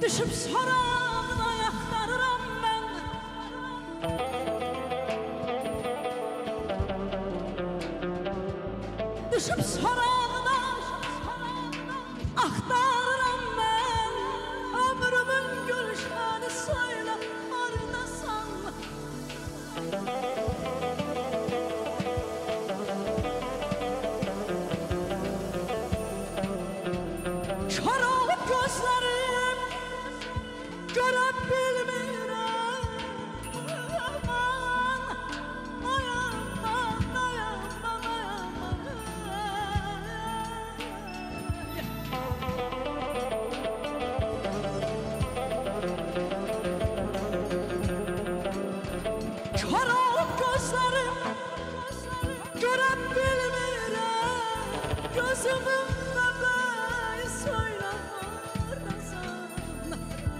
Düşüb sorağına yaxtarıram mən Düşüb sorağına axtarıram mən Ömrümün gülşəni söylə hardasan Kör olub gözlərim görə bilmirəm Aman, aman, aman, Kör olub gözlərim görə bilmirəm Gözümün bəbəyi söylə hardasan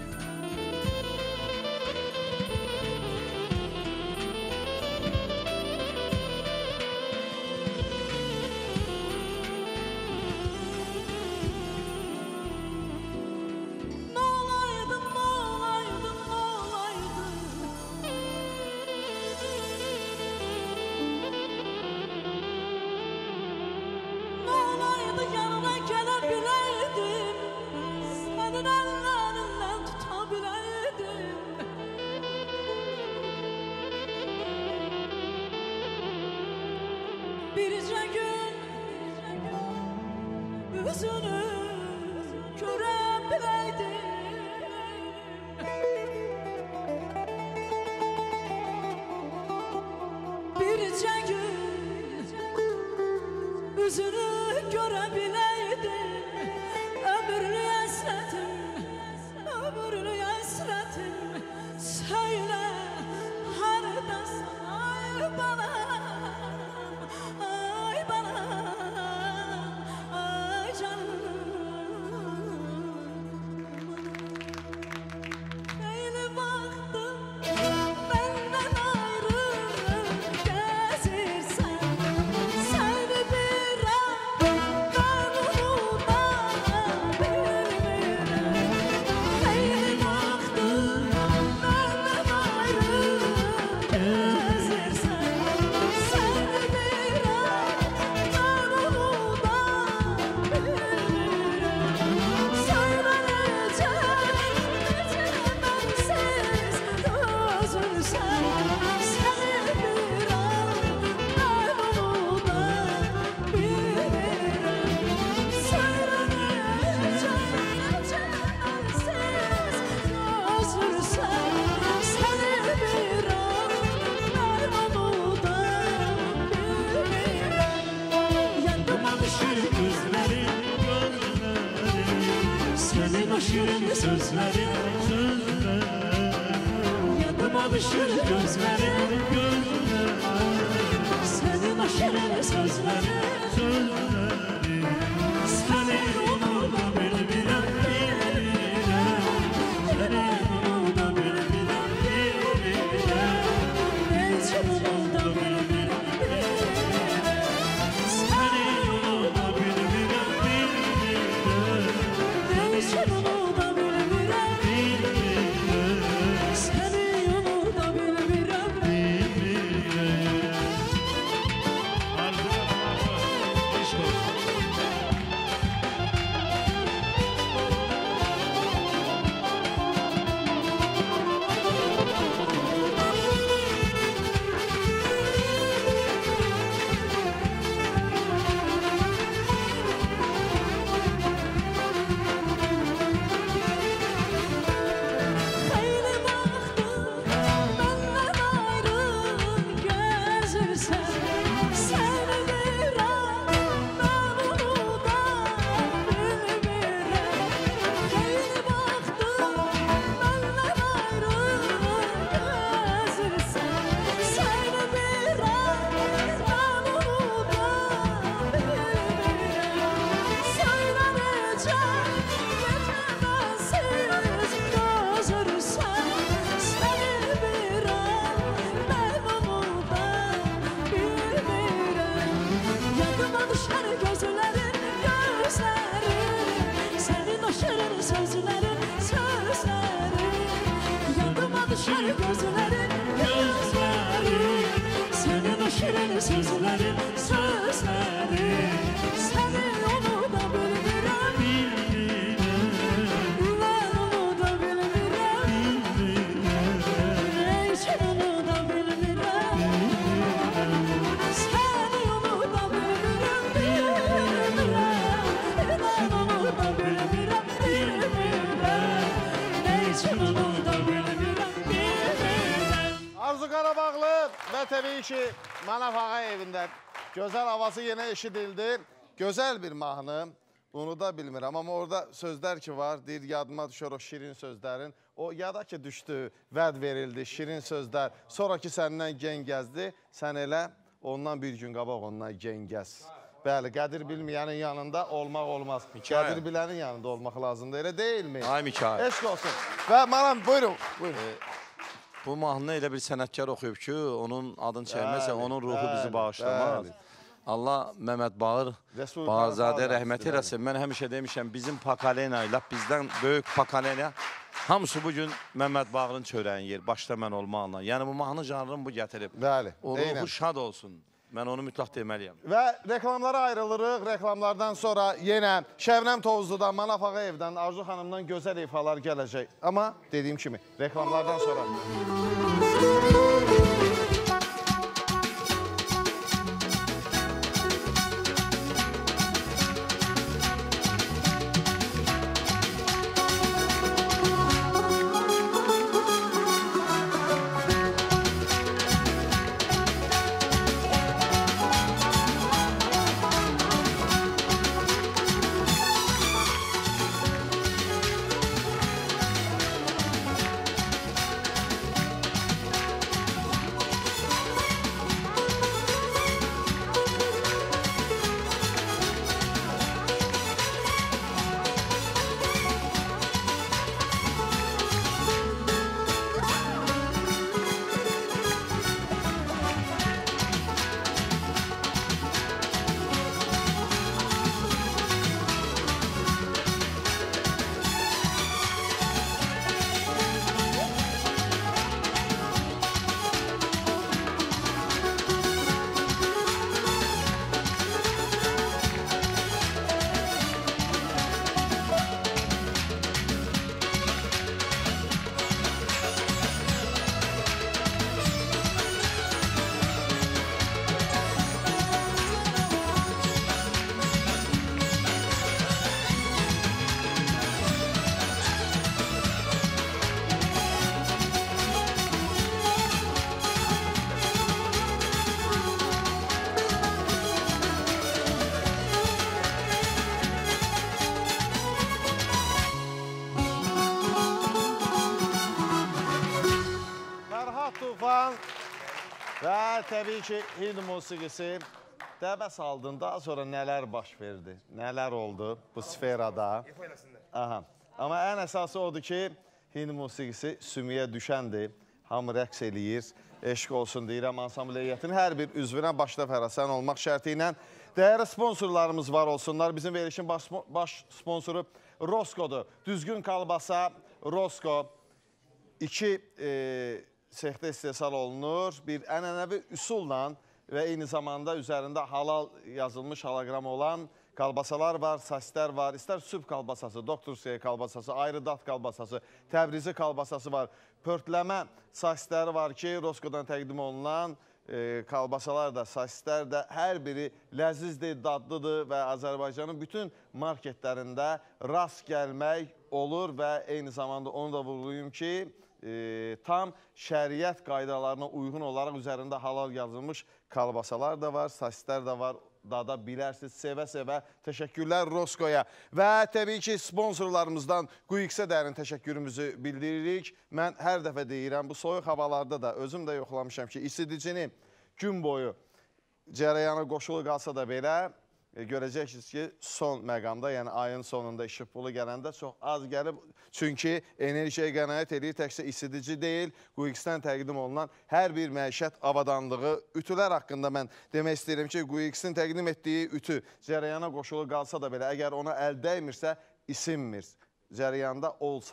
Nə olaydım, nə olaydım, nə olaydım Nə olaydı yanına gələ biləydim Sənin əllərindən tuta biləydim Bircə gün üzünü görə biləydim Bircə gün üzünü görə biləydim Ömürlü əsrətim, ömürlü əsrətim Söylə hardasan ay balam, ay balam, ay canım Eyni vaxtım məndən ayrı gəzirsən Səni bir an mən unuda bilmirəm Eyni vaxtım məndən ayrı gəzirsən Səni bir an mən unuda bilmirəm Söylə necə, necə mənsiz dözürsən Səni bir an mən unuda bilmirəm Söylə necə, necə mənsiz dözürsən Səni bir an mən unuda bilmirəm Yandıma düşür gözlərim, gözlərim Sənin o şirin sözlərin, sözlərin Yadıma düşür gözlərim, gözlərim Sənin o şirin sözlərin, sözlərin Səni unuda bilmirəm, bilmirəm Səni unuda bilmirəm, bilmirəm Necə unuda bilmirəm, bilmirəm Səni unuda bilmirəm, bilmirəm Necə unuda bilmirəm, bilmirəm Səni unuda bilmirəm, bilmirəm açar gözlerin, gözlerin. Senin o şirin sözlerin, sözlerin. Seni onu da bilmirəm, ben onu da bilmirəm, için onu da bilmirəm. Seni onu da bilmirəm, ben onu da bilmirəm, için onu da bilmirəm. Arzu Qarabağlı və təbii ki, Manaf Ağa evində gözəl havası yenə eşidildi. Gözəl bir mahnı, bunu da bilmirəm. Amma orada sözlər ki var, deyir, yadıma düşür o şirin sözlərin. O yada ki düşdü, vəd verildi, şirin sözlər. Sonraki səndən gen gəzdi, sən elə ondan bir gün qabaq ondan gen gəz. Bəli, qədir bilməyənin yanında olmaq olmaz. Qədir bilənin yanında olmaq lazımdır, elə deyilmi? Ay Mikail. Eşq olsun. Və Manaf, buyurun. Bu mahnı elə bir sənətkar oxuyub ki, onun adını çəkməsə, Bəli, onun ruhu bizi bəli, bağışlamaz. bəli. Allah Məmməd Bağır, Bağırzadə rəhmət eləsin. Mən həmişə demişəm, bizim Pakalena ilə, bizdən böyük Pakalena, hamısı bugün Məmməd Bağırın çörəyin yer, başda mən olmaqla. Yəni bu mahnı janrını bu gətirib. Bəli, O ruhu şad olsun. Mən onu mütləq deməliyəm. Və reklamlara ayrılırıq. Reklamlardan sonra yenə Şəbnəm Tovuzludan, Manaf Ağa evdən, Arzu xanımdan gözəl ifalar gələcək. Amma dediyim kimi, reklamlardan sonra. Tufan və təbii ki, Hind musiqisi dəvə saldın. Daha sonra nələr baş verdi, nələr oldu bu sferada. Aha. Amma ən əsası odur ki, Hind musiqisi sümüyə düşəndir. Hamı rəqs eləyir. Eşq olsun deyirəm ansambl heyətinin hər bir üzvünə başda fərəsən olmaq şərti ilə. Dəyərli sponsorlarımız var olsunlar. Bizim verilişin baş sponsoru Roskodur. Düzgün kalbasa Rosko. 2 sexdə istehsal olunur. Bir ənənəvi üsulla və eyni zamanda üzərində halal yazılmış hologram olan kalbasalar var, saslər var. İstər süb kalbasası, doktor Sey kalbasası, ayrı dat kalbasası, Təbrizi kalbasası var. Pörtləmə sasləri var ki, Roskodan təqdim olunan kalbasalar da, saslər də hər biri ləzizdir, dadlıdır və Azərbaycanın bütün marketlərində rast gəlmək olur və eyni zamanda onu da vurğulayım ki, tam şəriət qaydalarına uyğun olaraq üzərində halal yazılmış kalbasalar da var, saslər də var, dada bilərsiniz, sevə-sevə. Təşəkkürlər Roskoya və təbii ki, sponsorlarımızdan QX-ə dərin təşəkkürümüzü bildiririk. Mən hər dəfə deyirəm, bu soyuq havalarda da özüm də yoxlamışam ki, isidicini gün boyu cərəyana qoşulu qalsa da belə, görəcəksiniz ki, son məqamda, yəni ayın sonunda işıq pulu gələndə çox az gəlib. Çünki enerjiyə qənaət edir, təkcə isidici deyil, QX-dən təqdim olunan hər bir məişət avadanlığı. Ütülər haqqında mən demək istəyirəm ki, QX-in təqdim etdiyi ütü cərəyana qoşulu qalsa da belə, əgər ona əl dəymirsə, isinmir. Cərəyanda olsa da.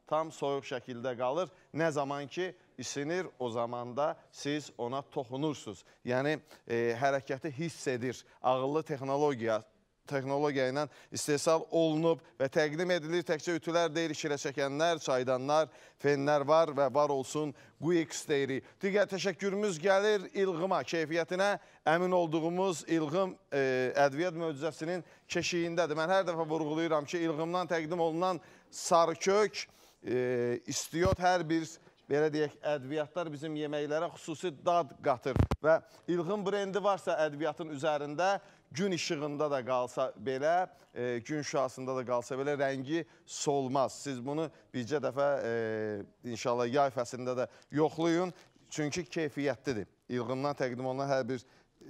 tam soyuq şəkildə qalır. Nə zaman ki, isinir, o zaman da siz ona toxunursunuz. Yəni, hərəkəti hiss edir. Ağıllı texnologiya ilə istehsal olunub və təqdim edilir. Təkcə ütülər deyil, şirə çəkənlər, çaydanlar, fenlər var və var olsun Quix deyirik. Digər təşəkkürümüz gəlir İlğıma, keyfiyyətinə əmin olduğumuz İlğım ədviyyat möcüzəsinin keşiyindədir. Mən hər dəfə vurğulayıram ki, İlğımdan təqdim olunan sarıkök, istiyot hər bir belə deyək, ədviyyatlar bizim yeməklərə xüsusi dad qatır və İlğım brendi varsa ədviyyatın üzərində gün işığında da qalsa belə, gün şüasında da qalsa belə rəngi solmaz. Siz bunu bircə dəfə inşallah yay fəslində də yoxlayın. Çünki keyfiyyətlidir. İlğımdan təqdim olunan hər bir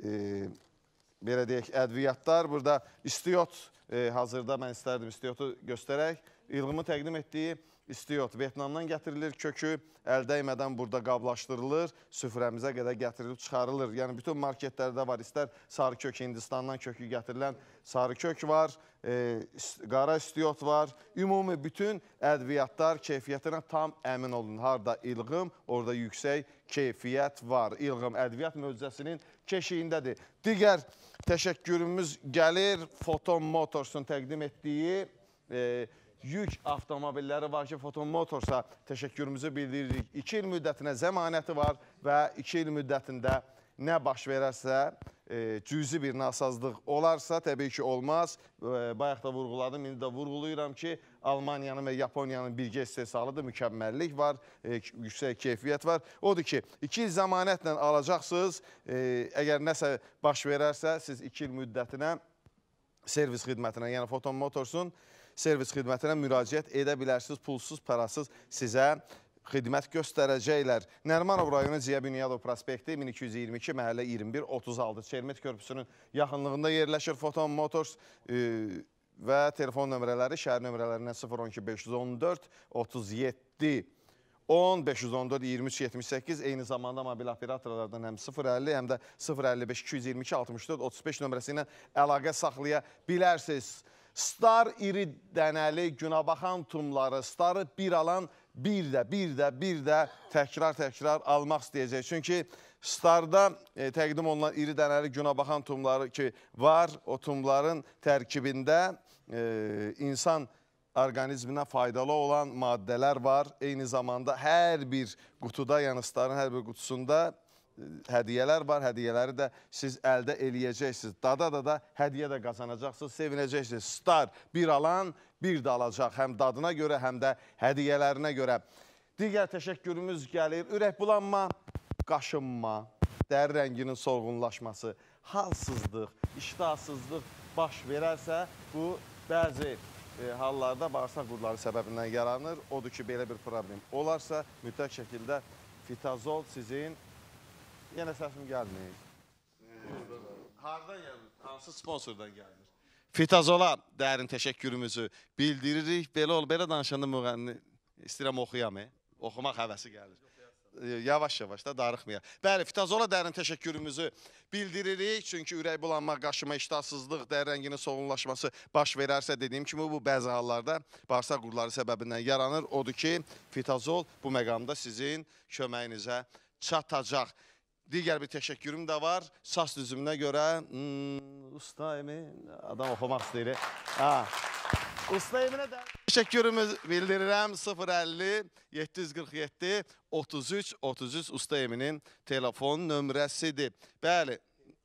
belə deyək, ədviyyatlar. Burada istiyot hazırda mən istərdim istiyotu göstərək. İlğımı təqdim etdiyi istiyot Vyetnamdan gətirilir, kökü əl dəymədən burada qablaşdırılır, süfrəmizə qədər gətirilib çıxarılır. Yəni, bütün marketlərdə var, istər sarı kök, Hindistandan kökü gətirilən sarı kök var, qara istiyot var. Ümumi bütün ədviyyatlar keyfiyyətinə tam əmin olun. Harada İlğım, orada yüksək keyfiyyət var. İlğım ədviyyat möcüzəsinin keşiyindədir. Digər təşəkkürümüz gəlir Photon Motorsun təqdim etdiyi yük avtomobilləri var ki, Photon Motorsa təşəkkürümüzü bildiririk. 2 il müddətinə zəmanəti var və 2 il müddətində nə baş verərsə, cüzi bir nasazlıq olarsa, təbii ki, olmaz. Bayaq da vurğuladım, indi də vurğulayıram ki, Almaniyanın və Yaponiyanın birgə istehsalıdır, mükəmməllik var, yüksək keyfiyyət var. Odur ki, 2 il zəmanətlə alacaqsınız, əgər nəsə baş verərsə, siz 2 il müddətinə servis xidmətinə, yəni Photon Motorsun servis xidmətinə müraciət edə bilərsiniz, pulsuz, parasız sizə xidmət göstərəcəklər. Nərmanov rayonu Ziya Bünyadov prospekti 1222, məhəllə 21-36 Çelmet körpüsünün yaxınlığında yerləşir Photon Motors və telefon nömrələri şəhər nömrələrindən 012 514 37 10 514 23 78, eyni zamanda mobil operatorlardan həm 050, həm də 055 222 64 35 nömrəsi ilə əlaqə saxlaya bilərsiniz. Star iri dənəli günabaxan tumları, starı bir alan bir də təkrar almaq istəyəcək. Çünki starda təqdim olunan iri dənəli günabaxan tumları ki var, o tumların tərkibində insan orqanizminə faydalı olan maddələr var. Eyni zamanda hər bir qutuda, yəni starın hər bir qutusunda hədiyyələr var. Hədiyyələri də siz əldə eləyəcəksiniz. Dada hədiyyə də qazanacaqsınız, sevinəcəksiniz. Star bir alan, bir də alacaq. Həm dadına görə, həm də hədiyyələrinə görə. Digər təşəkkürümüz gəlir. Ürək bulanma, qaşınma, dəri rənginin solğunlaşması, halsızlıq, iştahsızlıq baş verərsə, bu bəzi hallarda bağırsaq qurları səbəbindən yaranır. Odur ki, belə bir problem olarsa, mütləq şəkildə Fitazol sizin... Yenə səsim gəlməyir. Hardan gəlir? Hansı sponsordan gəlir? Fitazola dərin təşəkkürümüzü bildiririk. Belə danışanda müğənni istəyirəm oxuyam. Oxumaq həvəsi gəlir. Yavaş-yavaş da darıxmayaq. Bəli, Fitazola dərin təşəkkürümüzü bildiririk. Çünki ürək bulanma, qaşıma, iştahsızlıq, dəri rənginin solğunlaşması baş verərsə, dediyim kimi bu bəzi hallarda bağırsaq qurları səbəbindən yaranır. Odur ki, Fitazol bu məqamda sizin köməyinizə çatacaq. Digər bir təşəkkürüm də var. Sas düzümünə görə usta emin, adam oxumaq istəyir. Usta eminə də təşəkkürümü bildirirəm. 050 747 33 33 usta eminin telefon nömrəsidir. Bəli.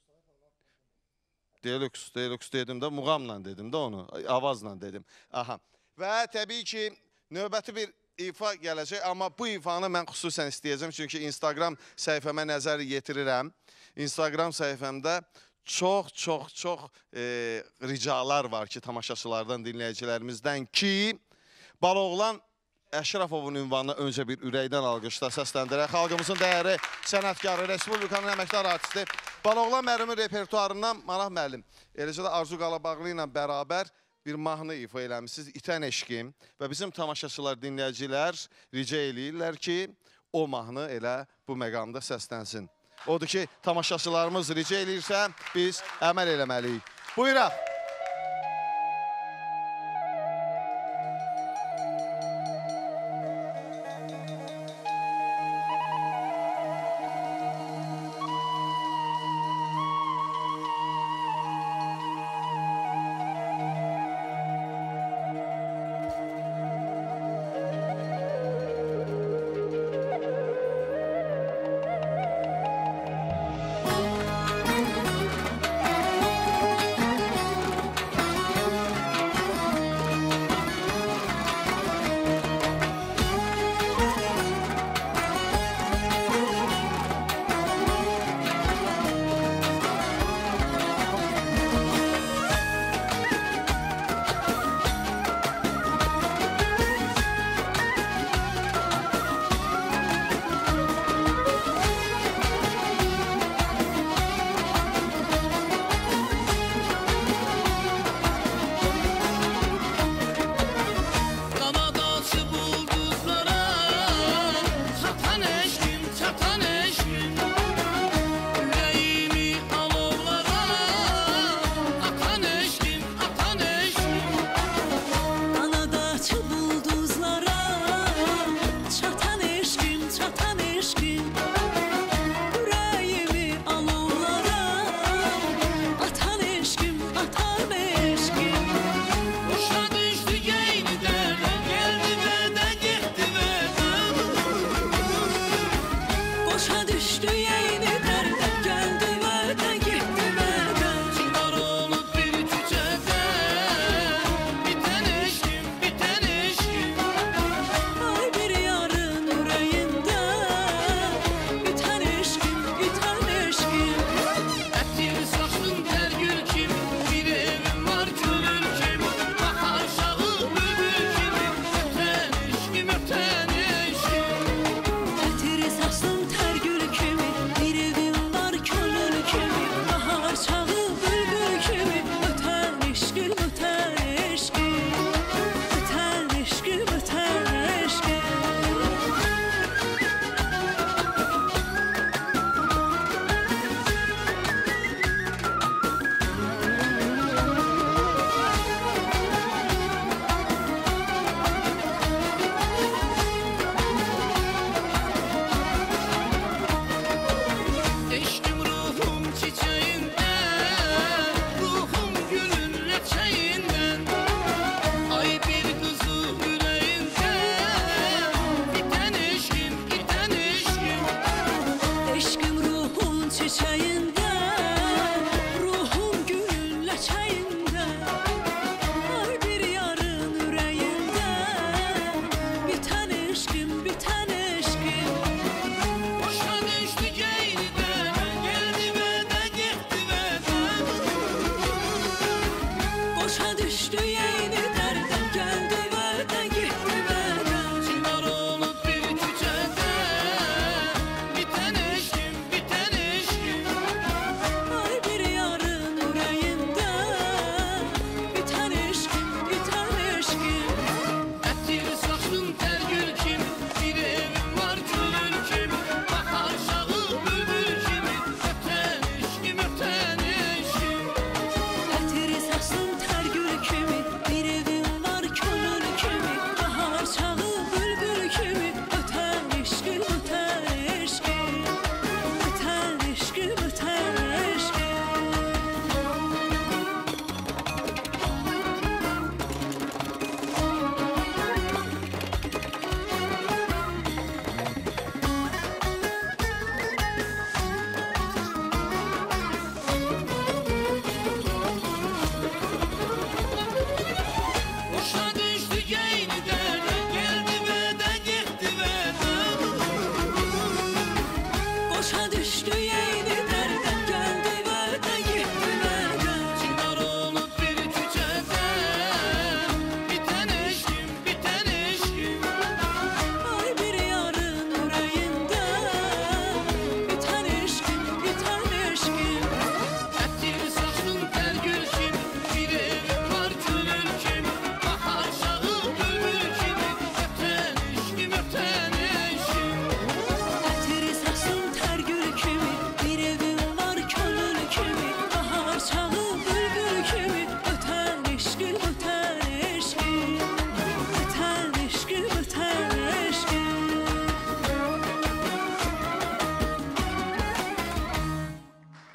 Deluxe dedim də, muğamla dedim də onu, avazla dedim. Və təbii ki, növbəti bir ifa gələcək, amma bu ifanı mən xüsusən istəyəcəm, çünki Instagram səhifəmə nəzər yetirirəm. Instagram səhifəmdə çox ricalar var ki, tamaşaçılardan, dinləyicilərimizdən ki, Baloğlan Əşrafovun ünvanına öncə bir ürəkdən alqışla səsləndirək. Xalqımızın dəyəri sənətkarı, Respublikanın əməkdar artisti, Baloğlan müəllimi repertuarından Manaf müəllim, eləcə də Arzu Qalabağlı ilə bərabər bir mahnı ifa eləmişsiniz, İtən eşqim və bizim tamaşaçılar, dinləyicilər rica eləyirlər ki, o mahnı elə bu məqamda səslənsin. Odur ki, tamaşaçılarımız rica eləyirsə, biz əməl eləməliyik. Buyuraq.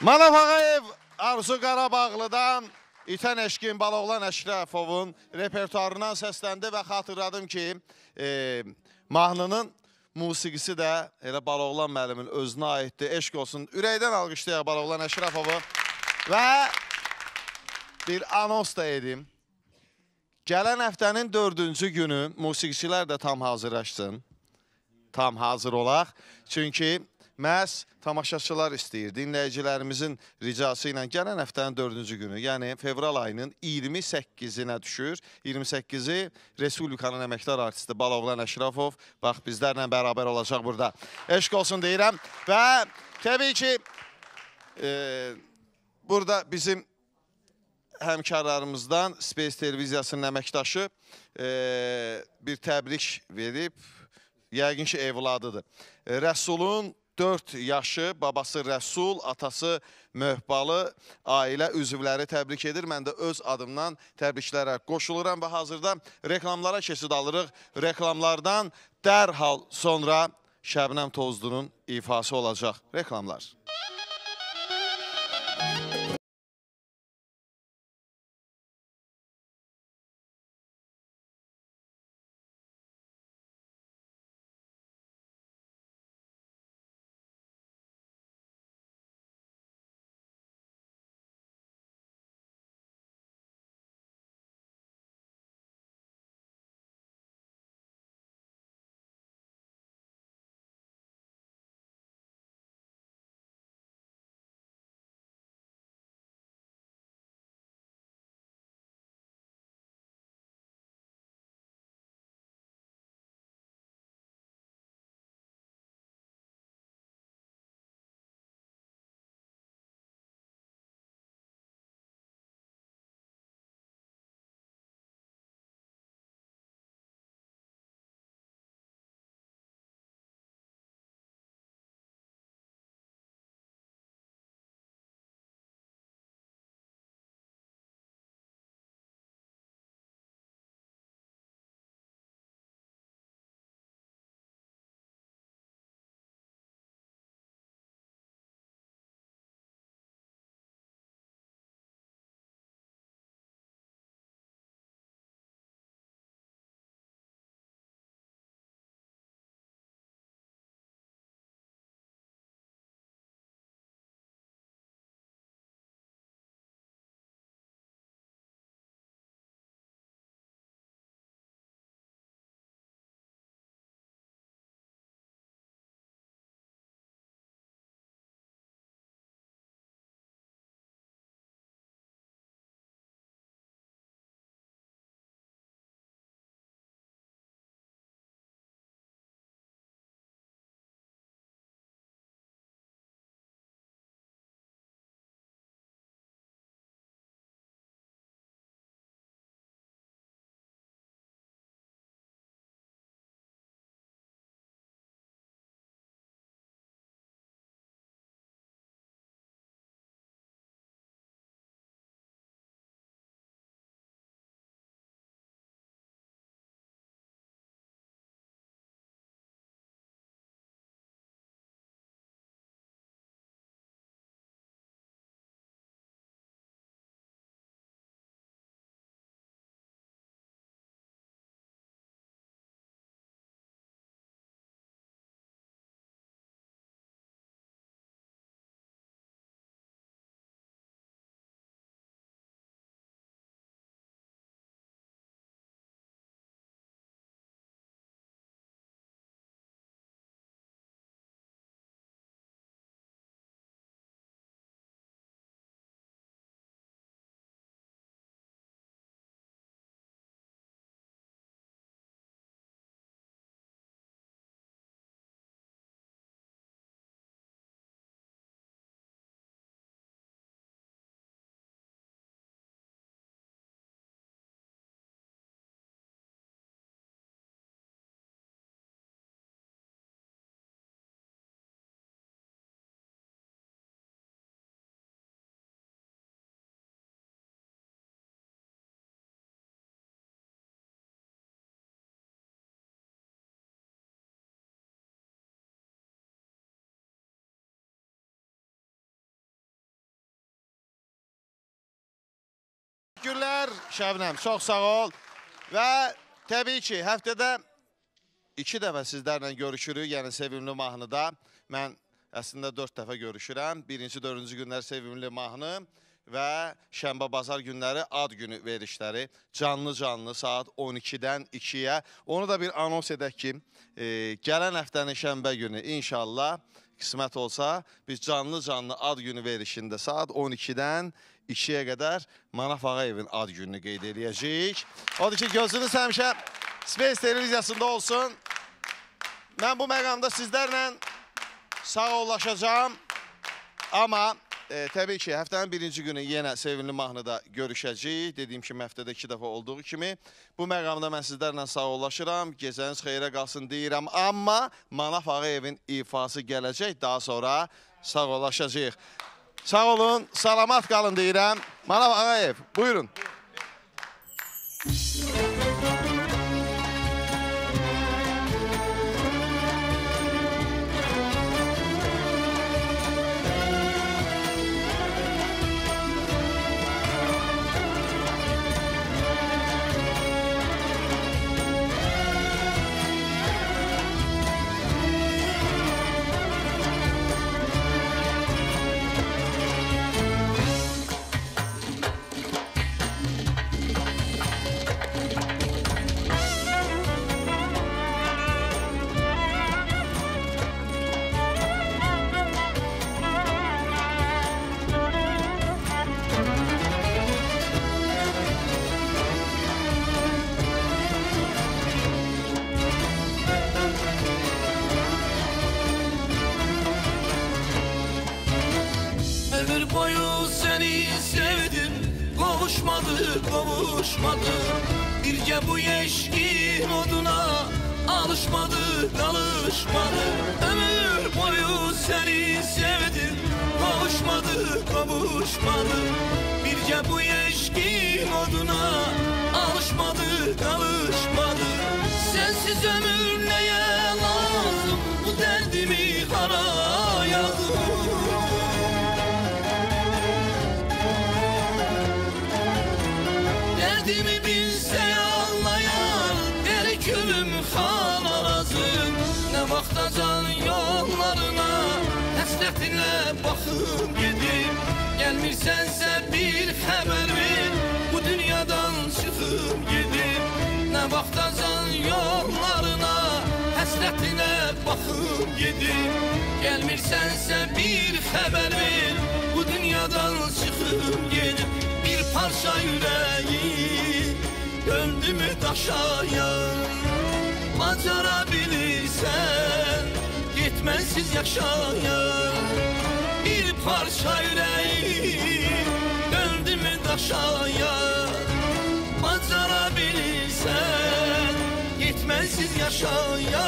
Manaf Ağayev Arzu Qarabağlıdan İtən Eşkin Baloğlan Əşrəfovun repertuarından səsləndi və xatırladım ki, mahnının musiqisi də elə Baloğlan müəllimin özünə aiddir. Eşq olsun. Ürəkdən alqışlayaq Baloğlan Əşrəfovu və bir anons da edim. Gələn həftənin 4-cü günü musiqiçilər də tam hazırlaşsın. Tam hazır olaq. Çünki məhz tamaşaçılar istəyir. Dinləyicilərimizin ricası ilə gələn həftənin 4-cü günü, yəni fevral ayının 28-inə düşür. 28-i Respublikanın əməkdar artisti Baloğlan Əşrəfov bax bizlərlə bərabər olacaq burada. Eşq olsun deyirəm və təbii ki burada bizim həmkarlarımızdan Space Televiziyasının əməkdaşı bir təbrik verib. Yəqin ki, evladıdır. Rəsulun 4 yaşı, babası Rəsul, atası Möhbalı ailə üzvləri təbrik edir. Mən də öz adımdan təbriklərə qoşuluram və hazırda reklamlara keçid alırıq. Reklamlardan dərhal sonra Şəbnəm Tozlunun ifası olacaq. Reklamlar. Təşəkkürlər Şəbnəm, çox sağ ol. Və təbii ki, həftədə 2 dəfə sizlərlə görüşürük, yəni Sevimli mahnıda. Mən əslində 4 dəfə görüşürəm. 1-ci, 4-cü günlər Sevimli mahnı və şənbə-bazar günləri ad günü verişləri. Canlı saat 12-dən 2-yə. Onu da bir anons edək ki, gələn həftənin şənbə günü inşallah qismət olsa, biz canlı ad günü verişində saat 12-dən 2-yə qədər Manaf Ağayevin ad gününü qeyd edəcəyik. Odur ki, gözünüz həmişə Space televiziyasında olsun. Mən bu məqamda sizlərlə sağollaşacağım. Amma təbii ki, həftənin 1-ci günü yenə Sevimli mahnıda görüşəcəyik. Dediyim kimi, həftədə 2 dəfə olduğu kimi. Bu məqamda mən sizlərlə sağollaşıram. Gecəniz xeyrə qalsın deyirəm. Amma Manaf Ağayevin ifası gələcək. Daha sonra sağollaşacağıq. Sağ olun, salamat qalın deyirəm. Manaf Ağayev, buyurun. Kavuşmadı, birce bu yeşkin oduna alışmadı, alışmadı. Ömür boyu seni sevdim, kavuşmadı. Birce bu yeşkin oduna alışmadı, alışmadı. Sensiz ömür neye lazım, bu derdimi harayadım. Derdimi bilse anlayan, deli külüm xan arazım. Ne vaxtacan yollarına, həsrətinlə baxım gedim. Gəlmirsənsə bir xəbər ver, bu dünyadan çıxım gedim. Ne vaxtacan yollarına, həsrətinlə baxım gedim. Gəlmirsənsə bir xəbər ver, bu dünyadan çıxım gedim. Bir parça yüreği döndü mü daşaya, bacarabilirsen gitmezsiz yaşaya. Bir parça yüreği döndü mü daşaya, bacarabilirsen gitmezsiz yaşaya.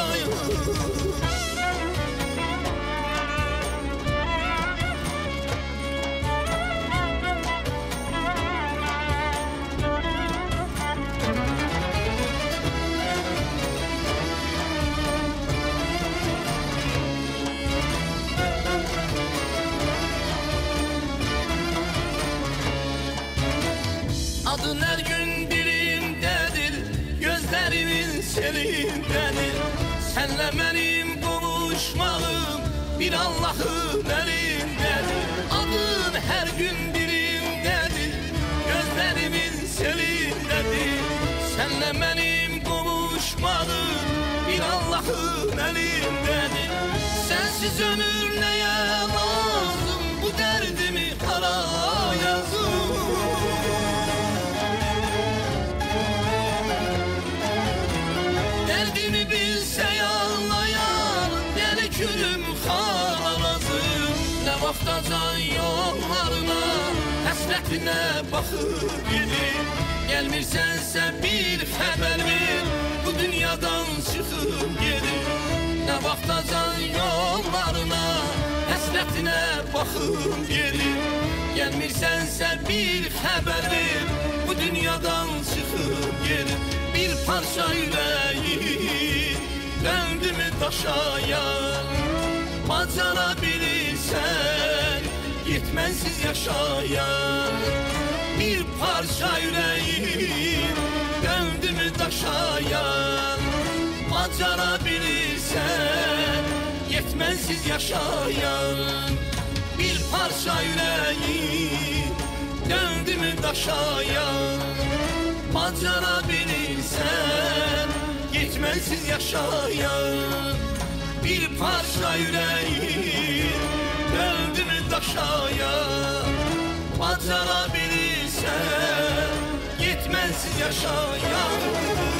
Adın her gün dilimdedir, gözlerimin senindedir. Senle benim kavuşmalım bir Allah'ın elindedir. Adın her gün dilimdedir, gözlerimin senindedir. Senle benim kavuşmalım bir Allah'ın elindedir. Sensiz ömür neye lazım, bu derdimi kara yazım. Derdimi bilse anlayan, deli külüm xan arazım. Ne vaxtacan yollarına, həsrətinə baxıb gedim. Gəlmirsənsə bir xəbər ver, bu dünyadan çıxıb gedim. Ne vaxtacan yollarına, həsrətinə baxıb gedim. Gəlmirsənsə bir xəbər ver, bu dünyadan çıxıb gedim. Bir parça yüreği döndü mü taşaya, bacarabilirsen gitmezsiz yaşaya. Bir parça yüreğim döndü mü daşayan, bacara bilirsen yetmezsiz yaşayan. Bir parça yüreğim döndü mü daşayan, bacara bilirsen yetmezsiz yaşayan. Bir parça yüreğim döndü mü daşayan, bacara bilirsen yetmezsiz yaşayan.